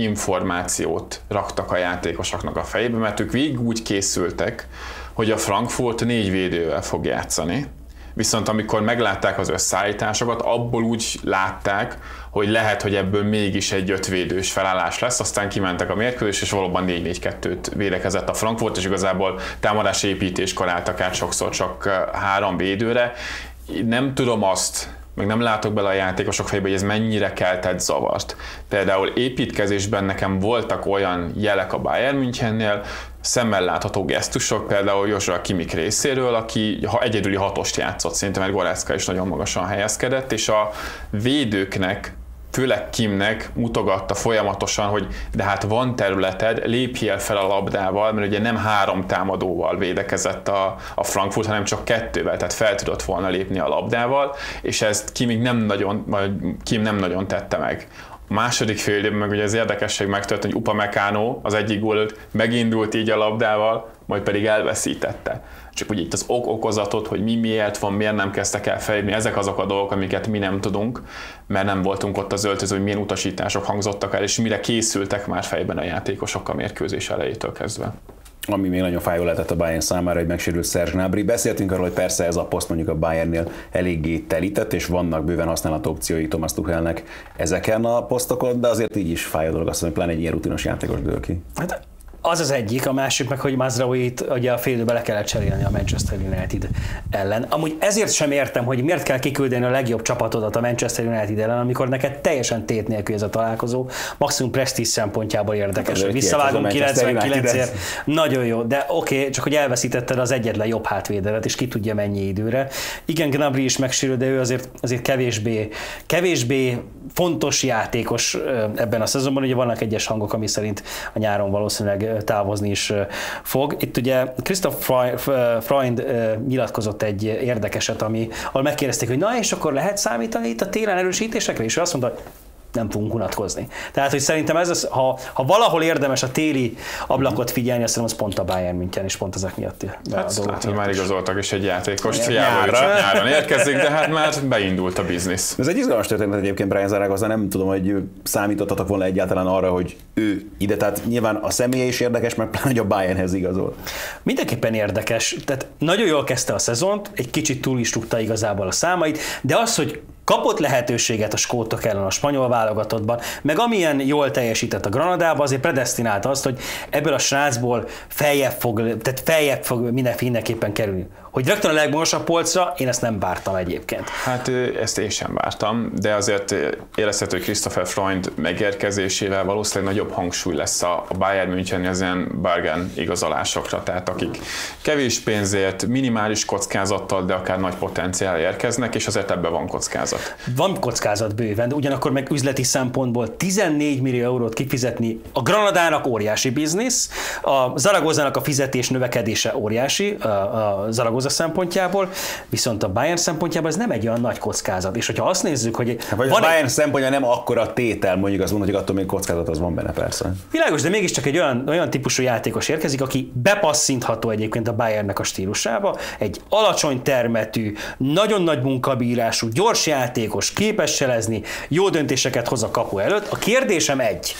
C: információt raktak a játékosoknak a fejébe, mert ők végig úgy készültek, hogy a Frankfurt négy védővel fog játszani. Viszont amikor meglátták az összeállításokat, abból úgy látták, hogy lehet, hogy ebből mégis egy ötvédős felállás lesz, aztán kimentek a mérkőzés, és valóban négy négy kettőt védekezett a Frankfurt, és igazából támadás építéskor álltak át sokszor csak három védőre. Nem tudom azt, meg nem látok bele a játékosok fejébe, hogy ez mennyire keltett zavart. Például építkezésben nekem voltak olyan jelek a Bayern Münchennél, szemmel látható gesztusok, például Joshua Kimmich részéről, aki egyedüli hatost játszott, szerintem, mert Goretzka is nagyon magasan helyezkedett, és a védőknek, főleg Kimnek mutogatta folyamatosan, hogy de hát van területed, lépjél fel a labdával, mert ugye nem három támadóval védekezett a, a Frankfurt, hanem csak kettővel, tehát fel tudott volna lépni a labdával, és ezt Kim nem nagyon, vagy Kim nem nagyon tette meg. A második fél időben meg ugye az érdekesség megtörtént, hogy Upamecano az egyik gólt megindult így a labdával, majd pedig elveszítette. Csak úgy itt az ok-okozatot, hogy mi miért van, miért nem kezdtek el fejlődni, ezek azok a dolgok, amiket mi nem tudunk, mert nem voltunk ott az öltöző, hogy milyen utasítások hangzottak el, és mire készültek már fejben a játékosok a mérkőzés elejétől kezdve.
A: Ami még nagyon fájó lehetett a Bayern számára, hogy megsérült Serge Gnabry. Beszéltünk arról, hogy persze ez a poszt mondjuk a Bayernnél eléggé telített, és vannak bőven használható opciói Thomas Tuchelnek ezeken a posztokon, de azért így is fáj a dolog, azt mondom, hogy pláne egy ilyen rutinos játékos dől ki.
B: Hát az az egyik, a másik meg, hogy Mazraouit ugye a fél időben le kellett cserélni a Manchester United ellen. Amúgy ezért sem értem, hogy miért kell kiküldeni a legjobb csapatodat a Manchester United ellen, amikor neked teljesen tét nélkül ez a találkozó, maximum presztízs szempontjából érdekes,
A: hát,
B: hogy visszavágunk kilencvenkilencért, nagyon jó, de oké, okay, csak hogy elveszítetted az egyetlen jobb hátvédelet, és ki tudja mennyi időre. Igen, Gnabry is megsérül, de ő azért, azért kevésbé, kevésbé fontos játékos ebben a szezonban, ugye vannak egyes hangok, ami szerint a nyáron valószínűleg távozni is fog. Itt ugye Christoph Freund nyilatkozott egy érdekeset, ami, ahol megkérdezték, hogy na és akkor lehet számítani itt a télen erősítésekre, és ő azt mondta, hogy nem fogunk unatkozni. Tehát, hogy szerintem ez az, ha, ha valahol érdemes a téli ablakot figyelni, azt az pont a Bayern München, és pont ezek miatt.
C: Hát, hát hogy már igazoltak is egy játékost, hiába csak nyáron érkezik, de hát már beindult a biznisz.
A: Ez egy izgalmas történet egyébként Brian Zaragoza, nem tudom, hogy számítottatok volna egyáltalán arra, hogy ő ide, tehát nyilván a személye is érdekes, meg pláne, hogy a Bayernhez igazol.
B: Mindenképpen érdekes, tehát nagyon jól kezdte a szezont, egy kicsit túl is rúgta igazából a számait, de az, hogy kapott lehetőséget a skótok ellen a spanyol válogatottban, meg amilyen jól teljesített a Granadában, azért predesztinálta azt, hogy ebből a srácból feljebb fog, tehát feljebb fog mindenképpen kerülni. Hogy rögtön a legmagasabb polcra, én ezt nem vártam egyébként.
C: Hát ezt én sem vártam, de azért érezhető, hogy Christopher Freund megérkezésével valószínűleg nagyobb hangsúly lesz a Bayern München ezen bargain igazolásokra, tehát akik kevés pénzért, minimális kockázattal, de akár nagy potenciál érkeznek, és azért ebben van kockázat.
B: Van kockázat bőven, de ugyanakkor meg üzleti szempontból tizennégy millió eurót kifizetni a Granadának óriási biznisz, a Zaragozának a fizetés növekedése óriási, a Zaragoza szempontjából, viszont a Bayern szempontjából ez nem egy olyan nagy kockázat. És hogyha azt nézzük, hogy...
A: Vagy a Bayern egy... szempontja nem akkora tétel, mondjuk azt mondod, hogy attól még kockázat az van benne, persze.
B: Világos, de mégiscsak egy olyan, olyan típusú játékos érkezik, aki bepasszintható egyébként a Bayernnek a stílusába, egy alacsony termetű, nagyon nagy munkabírású, gyors játékos, képes cselezni, jó döntéseket hoz a kapu előtt. A kérdésem egy.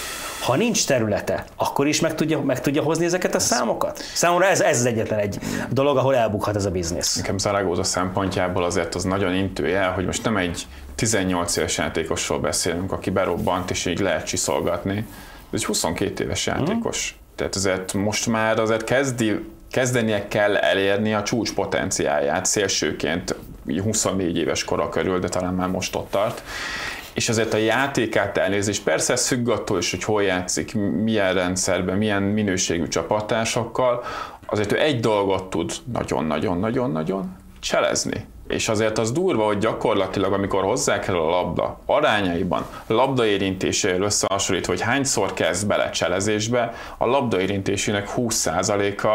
B: Ha nincs területe, akkor is meg tudja, meg tudja hozni ezeket a számokat? Számomra ez, ez az egyetlen egy dolog, ahol elbukhat ez a biznisz.
C: Nekem Zaragoza szempontjából azért az nagyon intőjel, hogy most nem egy tizennyolc éves játékosról beszélünk, aki berobbant és így lehet csiszolgatni. Ez egy huszonkét éves játékos. Mm. Tehát azért most már azért kezdi, kezdenie kell elérni a csúcs potenciálját szélsőként, huszonnégy éves kora körül, de talán már most ott tart. És azért a játékát elnézni, és persze ez függ attól is, hogy hol játszik, milyen rendszerben, milyen minőségű csapattársakkal, azért ő egy dolgot tud nagyon-nagyon-nagyon-nagyon cselezni. És azért az durva, hogy gyakorlatilag, amikor hozzá kell a labda arányaiban, labdaérintésével összehasonlítva, hogy hányszor kezd bele cselezésbe, a labdaérintésének húsz százaléka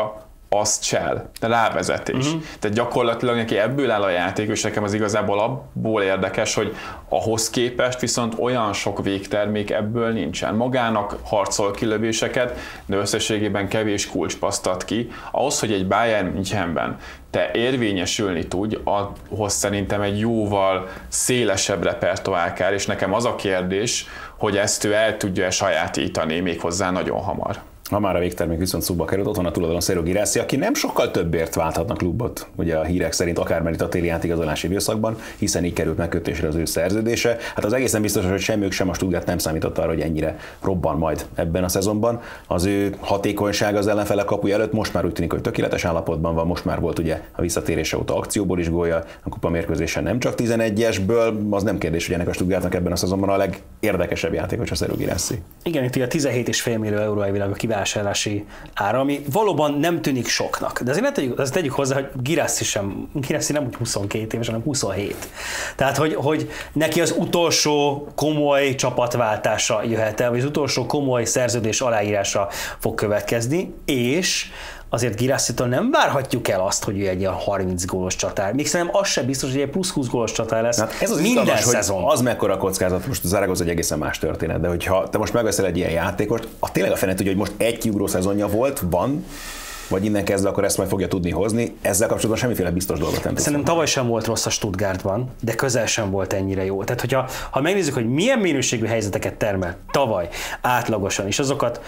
C: az csel, de rávezetés. Uh-huh. Tehát gyakorlatilag neki ebből áll a játék, és nekem az igazából abból érdekes, hogy ahhoz képest viszont olyan sok végtermék ebből nincsen. Magának harcol kilövéseket, de összességében kevés kulcspaszt ad ki. Ahhoz, hogy egy Bayern Münchenben te érvényesülni tudj, ahhoz szerintem egy jóval szélesebb repertoár kell, és nekem az a kérdés, hogy ezt ő el tudja sajátítani méghozzá nagyon hamar.
A: Ha már a végtermék viszont szóba került, ott van a tulajdon Sergio Guirassy, aki nem sokkal többért válthatna klubot, ugye a hírek szerint, akár itt a téli átigazolási időszakban, hiszen így került megkötésre az ő szerződése. Hát az egészen biztos, hogy sem ők, sem a Stuttgart nem számított arra, hogy ennyire robban majd ebben a szezonban. Az ő hatékonyság az ellenfele kapuja előtt most már úgy tűnik, hogy tökéletes állapotban van, most már volt ugye a visszatérése óta akcióból is gólja, a kupa mérkőzésen nem csak tizenegyesből, az nem kérdés, hogy ennek a Stuttgartnak ebben a szezonban a legérdekesebb játékos a Sergio Guirassy.
B: Igen, itt ugye tizenhét egész öt millió euró elvileg a kivásárlási ára, ami valóban nem tűnik soknak. De azért ne tegyük, azért tegyük hozzá, hogy Guirassy sem, Guirassy nem úgy huszonkét éves, hanem huszonhét. Tehát, hogy, hogy neki az utolsó komoly csapatváltása jöhet el, vagy az utolsó komoly szerződés aláírása fog következni, és azért Guirassy-tól nem várhatjuk el azt, hogy ő egy ilyen harminc gólos csatár. Még szerintem az sem biztos, hogy egy plusz húsz gólos csatár lesz. Hát ez az minden izgalmas, szezon.
A: Az mekkora kockázat, most Zaragoza egy egészen más történet, de hogyha te most megveszel egy ilyen játékost, a tényleg a fene tudja, hogy most egy kiugró szezonja volt, van, vagy innen kezdve akkor ezt majd fogja tudni hozni. Ezzel kapcsolatban semmiféle biztos dolgot nem.
B: Szerintem tavaly sem volt rossz a Stuttgartban, de közel sem volt ennyire jó. Tehát, hogyha ha megnézzük, hogy milyen minőségű helyzeteket termel tavaly átlagosan, és azokat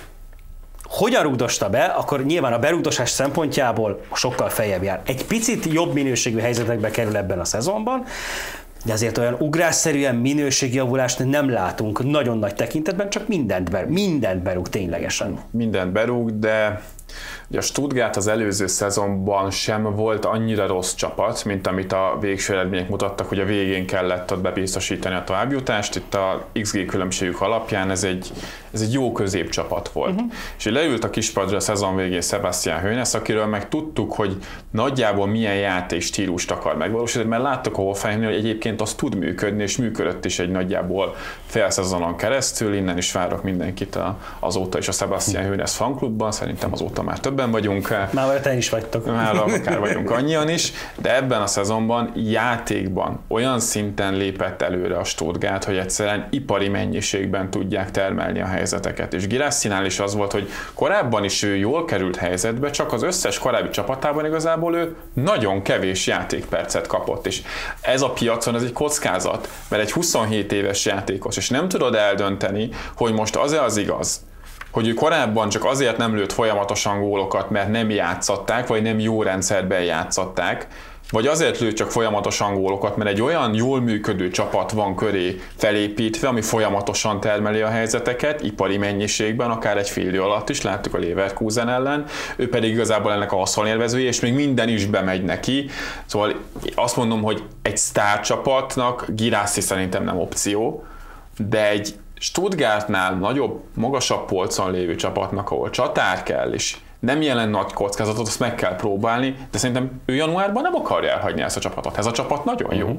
B: hogyan rugdosta be, akkor nyilván a berugdosás szempontjából sokkal feljebb jár. Egy picit jobb minőségű helyzetekbe kerül ebben a szezonban, de azért olyan ugrásszerűen minőségjavulást nem látunk nagyon nagy tekintetben, csak mindent, berúg, mindent berúg ténylegesen.
C: Mindent berúg, de ugye a Stuttgart az előző szezonban sem volt annyira rossz csapat, mint amit a végső eredmények mutattak, hogy a végén kellett ott bebiztosítani a továbbjutást. Itt a iksz gé különbségük alapján ez egy, ez egy jó középcsapat volt. Uh-huh. És így leült a kispadra a szezon végén Sebastian Hoeneß, akiről meg tudtuk, hogy nagyjából milyen játékstílust akar megvalósítani, mert láttuk a Hoffenheimnél, hogy egyébként az tud működni, és működött is egy nagyjából fél szezonon keresztül. Innen is várok mindenkit a, azóta is a Sebastian Hoeneß fanklubban, szerintem azóta már többen vagyunk.
B: Már te is vagytok.
C: Már akár vagyunk annyian is, de ebben a szezonban játékban olyan szinten lépett előre a Stuttgart, hogy egyszerűen ipari mennyiségben tudják termelni a helyzeteket. És Guirassynál is az volt, hogy korábban is ő jól került helyzetbe, csak az összes korábbi csapatában igazából ő nagyon kevés játékpercet kapott. És ez a piacon ez egy kockázat, mert egy huszonhét éves játékos, és nem tudod eldönteni, hogy most az-e az igaz, hogy ő korábban csak azért nem lőtt folyamatosan gólokat, mert nem játszották, vagy nem jó rendszerben játszották, vagy azért lőtt csak folyamatosan gólokat, mert egy olyan jól működő csapat van köré felépítve, ami folyamatosan termeli a helyzeteket, ipari mennyiségben, akár egy fél idő alatt is, láttuk a Leverkusen ellen, ő pedig igazából ennek a haszonélvezője, és még minden is bemegy neki. Szóval azt mondom, hogy egy sztárcsapatnak Guirassy szerintem nem opció, de egy Stuttgartnál nagyobb, magasabb polcon lévő csapatnak, ahol csatár kell, és nem jelent nagy kockázatot, azt meg kell próbálni, de szerintem ő januárban nem akarja elhagyni ezt a csapatot. Ez a csapat nagyon jó. Uh-huh.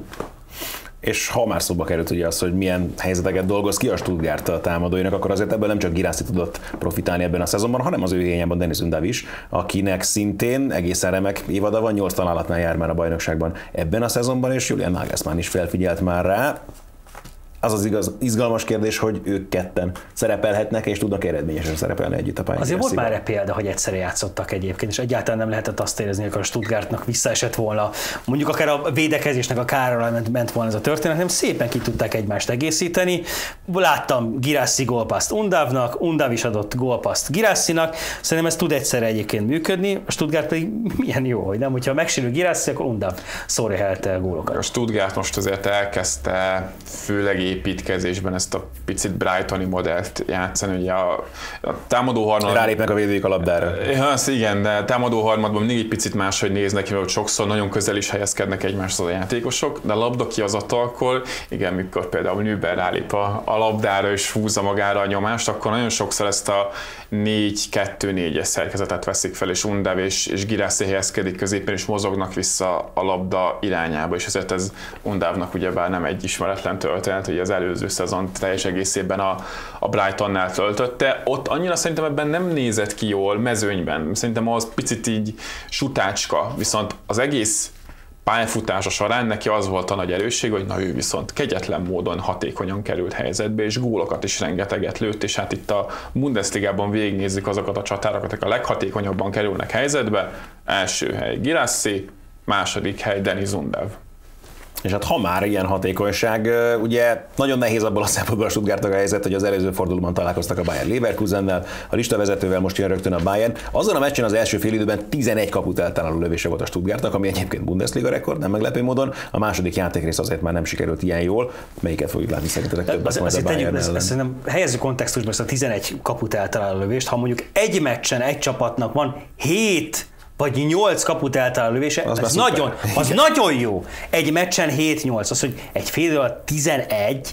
A: És ha már szóba került ugye az, hogy milyen helyzeteket dolgoz ki a Stuttgart a támadóinak, akkor azért ebből nem csak Guirassy tudott profitálni ebben a szezonban, hanem az ő hiányában Deniz Undav is, akinek szintén egészen remek évada van, nyolc találatnál jár már a bajnokságban ebben a szezonban, és Julian Nagelsmann is felfigyelt már rá. Az az igaz, izgalmas kérdés, hogy ők ketten szerepelhetnek, és tudnak eredményesen szerepelni együtt a pályán.
B: Azért volt már erre példa, hogy egyszerre játszottak egyébként, és egyáltalán nem lehetett azt érezni, hogy a Stuttgartnak visszaesett volna, mondjuk akár a védekezésnek a kárára ment, ment volna ez a történet, nem szépen ki tudták egymást egészíteni. Láttam Guirassy gólpaszt Undavnak, Undav is adott gólpaszt Guirassynak, szerintem ez tud egyszerre egyébként működni, a Stuttgart pedig milyen jó, hogy nem, hogyha megsérül Guirassy, akkor Undav szórja el gólokat.
C: A Stuttgart most azért elkezdte főleg építkezésben ezt a picit Brightoni modellt játszani, ugye a, a támadó harmad...
A: Rálépnek a védőik a labdára.
C: Ja, igen, de támadó harmadban mindig egy picit máshogy néznek, mert sokszor nagyon közel is helyezkednek egymáshoz a játékosok, de a labda kihozatalkor, igen, mikor például Nübel rálép a, a labdára és húzza magára a nyomást, akkor nagyon sokszor ezt a négy kettő négyes szerkezetet veszik fel, és Undav és, és Guirassy helyezkedik középen, és mozognak vissza a labda irányába, és ezért ez Undavnak ugyebár nem egy ismeretlen történet, hogy ugye az előző szezon teljes egészében a, a Brightonnál töltötte. Ott annyira szerintem ebben nem nézett ki jól mezőnyben. Szerintem az picit így sutácska, viszont az egész pályafutása során neki az volt a nagy erősség, hogy na ő viszont kegyetlen módon hatékonyan került helyzetbe, és gólokat is rengeteget lőtt, és hát itt a Bundesligában végignézzük azokat a csatárokat, akik a leghatékonyabban kerülnek helyzetbe. Első hely Girassi, második hely Denis Undav.
A: És hát ha már ilyen hatékonyság, ugye nagyon nehéz abból a szempontból a Stuttgartnak a helyzet, hogy az előző fordulóban találkoztak a Bayern Leverkusennel, a listavezetővel most jön rögtön a Bayern. Azon a meccsen az első fél időben tizenegy kaput eltaláló lövése volt a Stuttgartnak, ami egyébként Bundesliga rekord, nem meglepő módon. A második játékrész azért már nem sikerült ilyen jól. Melyiket fogjuk látni szerintetek többet majd a Bayern ellen?
B: Szerintem helyezzük kontextusba ezt a tizenegy kaput eltaláló lövést. Ha mondjuk egy meccsen egy csapatnak van hét vagy nyolc kaput eltaláló lövése, az, az, nagyon, az nagyon jó. Egy meccsen hét nyolc, az, hogy egy fél idő alatt tizenegy,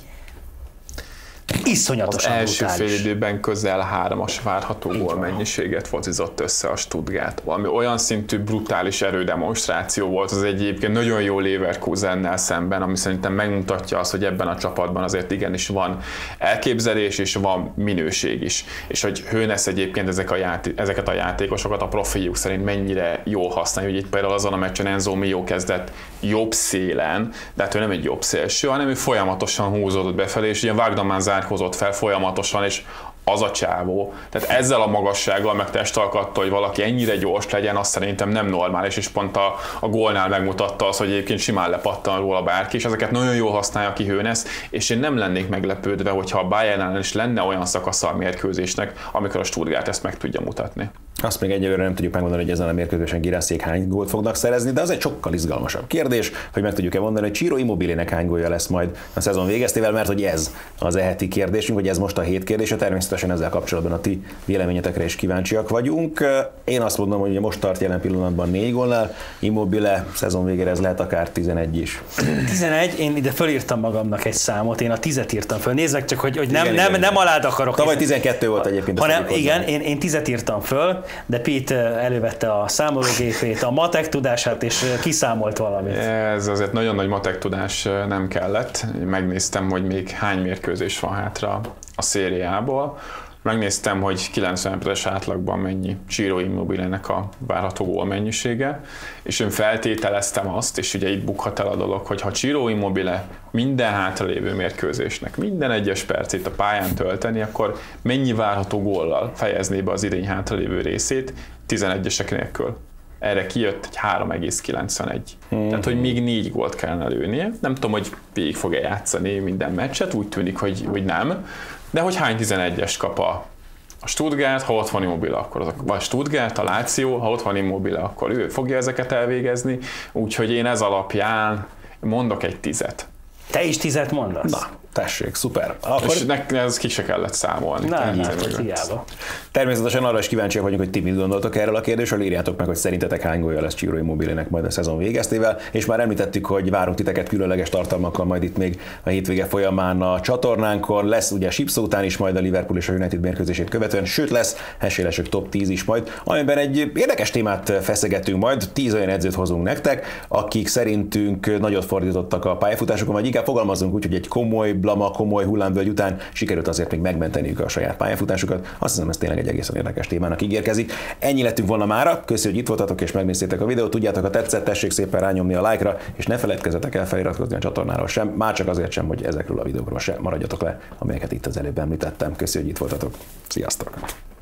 B: iszonyatosan
C: az első
B: brutális.
C: fél időben közel hármas várható gól mennyiséget focizott össze a Stuttgart. Valami olyan szintű brutális erődemonstráció volt az egyébként nagyon jó Leverkusennel szemben, ami szerintem megmutatja azt, hogy ebben a csapatban azért igenis van elképzelés és van minőség is. És hogy Hoeneß egyébként ezek a játé- ezeket a játékosokat a profiljuk szerint mennyire jól használja. Ugye itt például azon a meccsen Enzo Mio kezdett jobb szélen, de hát ő nem egy jobb szélső, hanem ő folyamatosan húzódott befelé, és ugye Wagnermann zárkózott fel folyamatosan, és az a csávó. Tehát ezzel a magassággal, meg testalkattal, hogy valaki ennyire gyors legyen, azt szerintem nem normális, és pont a, a gólnál megmutatta azt, hogy egyébként simán lepattan róla bárki, és ezeket nagyon jól használja ki Hoeneß, és én nem lennék meglepődve, hogyha a Bayernnál is lenne olyan szakasza a mérkőzésnek, amikor a Stuttgart ezt meg tudja mutatni.
A: Azt még egyelőre nem tudjuk megmondani, hogy ezen a mérkőzésen Girassék hány gólt fognak szerezni, de az egy sokkal izgalmasabb kérdés, hogy meg tudjuk-e mondani, hogy Ciro Immobilének hány gólja lesz majd a szezon végeztével, mert hogy ez az eheti kérdésünk, hogy ez most a hét kérdése, természetesen ezzel kapcsolatban a ti véleményetekre is kíváncsiak vagyunk. Én azt mondom, hogy most tart jelen pillanatban négy gólnál, Immobile szezon végére ez lehet akár tizenegy is.
B: tizenegy, én ide fölírtam magamnak egy számot, én a tízet írtam föl. Nézzek csak, hogy, hogy nem, igen, nem,
A: igen,
B: nem alád akarok.
A: Tavaly tizenkettő volt egyébként.
B: Hanem, igen, én, én tízet írtam föl, de Pete elővette a számológépét, a matek tudását, és kiszámolt valamit.
C: Ez azért nagyon nagy matek tudás nem kellett. Megnéztem, hogy még hány mérkőzés van hátra a szériából. Megnéztem, hogy kilencven perces átlagban mennyi Ciro Immobilének a várható gól mennyisége, és én feltételeztem azt, és ugye itt bukhat el a dolog, hogy ha Ciro Immobile minden hátralévő mérkőzésnek minden egyes percét a pályán tölteni, akkor mennyi várható góllal fejezné be az idény hátralévő részét tizenegyesek nélkül. Erre kijött egy három egész kilencvenegy. Hmm. Tehát, hogy még négy gólt kellene lőnie. Nem tudom, hogy végig fog-e játszani minden meccset, úgy tűnik, hogy, hogy nem. De hogy hány tizenegyest kap a, a Stuttgart, ha ott van Immobile, akkor az, vagy Stuttgart, a Lazio, ha ott van Immobile, akkor ő fogja ezeket elvégezni. Úgyhogy én ez alapján mondok egy tizet.
B: Te is tizet mondasz?
A: Na, tessék, szuper. Akkor...
C: És ne, ez ki se kellett számolni.
B: Na, hát, hiába.
A: Természetesen arra is kíváncsiak vagyunk, hogy ti mit gondoltok erről a kérdésről, írjátok meg, hogy szerintetek hány gólja lesz Ciro Immobilének majd a szezon végeztével, és már említettük, hogy várunk titeket különleges tartalmakkal majd itt még a hétvége folyamán a csatornánkon, lesz ugye Sipszó után is majd a Liverpool és a United mérkőzését követően, sőt lesz hesélesek top tíz is majd, amiben egy érdekes témát feszegetünk majd, tíz olyan edzőt hozunk nektek, akik szerintünk nagyot fordítottak a pályafutásokon, vagy inkább fogalmazunk úgy, hogy egy komoly blama, komoly hullámvölgy után sikerült azért még megmenteniük a saját pályafutásukat. Azt hiszem, ez tényleg egy egészen érdekes témának ígérkezik. Ennyi lettünk volna mára. Köszönjük, hogy itt voltatok és megnéztétek a videót. Tudjátok, ha tetszett, tessék szépen rányomni a like-ra, és ne feledkezzetek el feliratkozni a csatornáról sem, már csak azért sem, hogy ezekről a videókról sem maradjatok le, amelyeket itt az előbb említettem. Köszönjük, hogy itt voltatok. Sziasztok!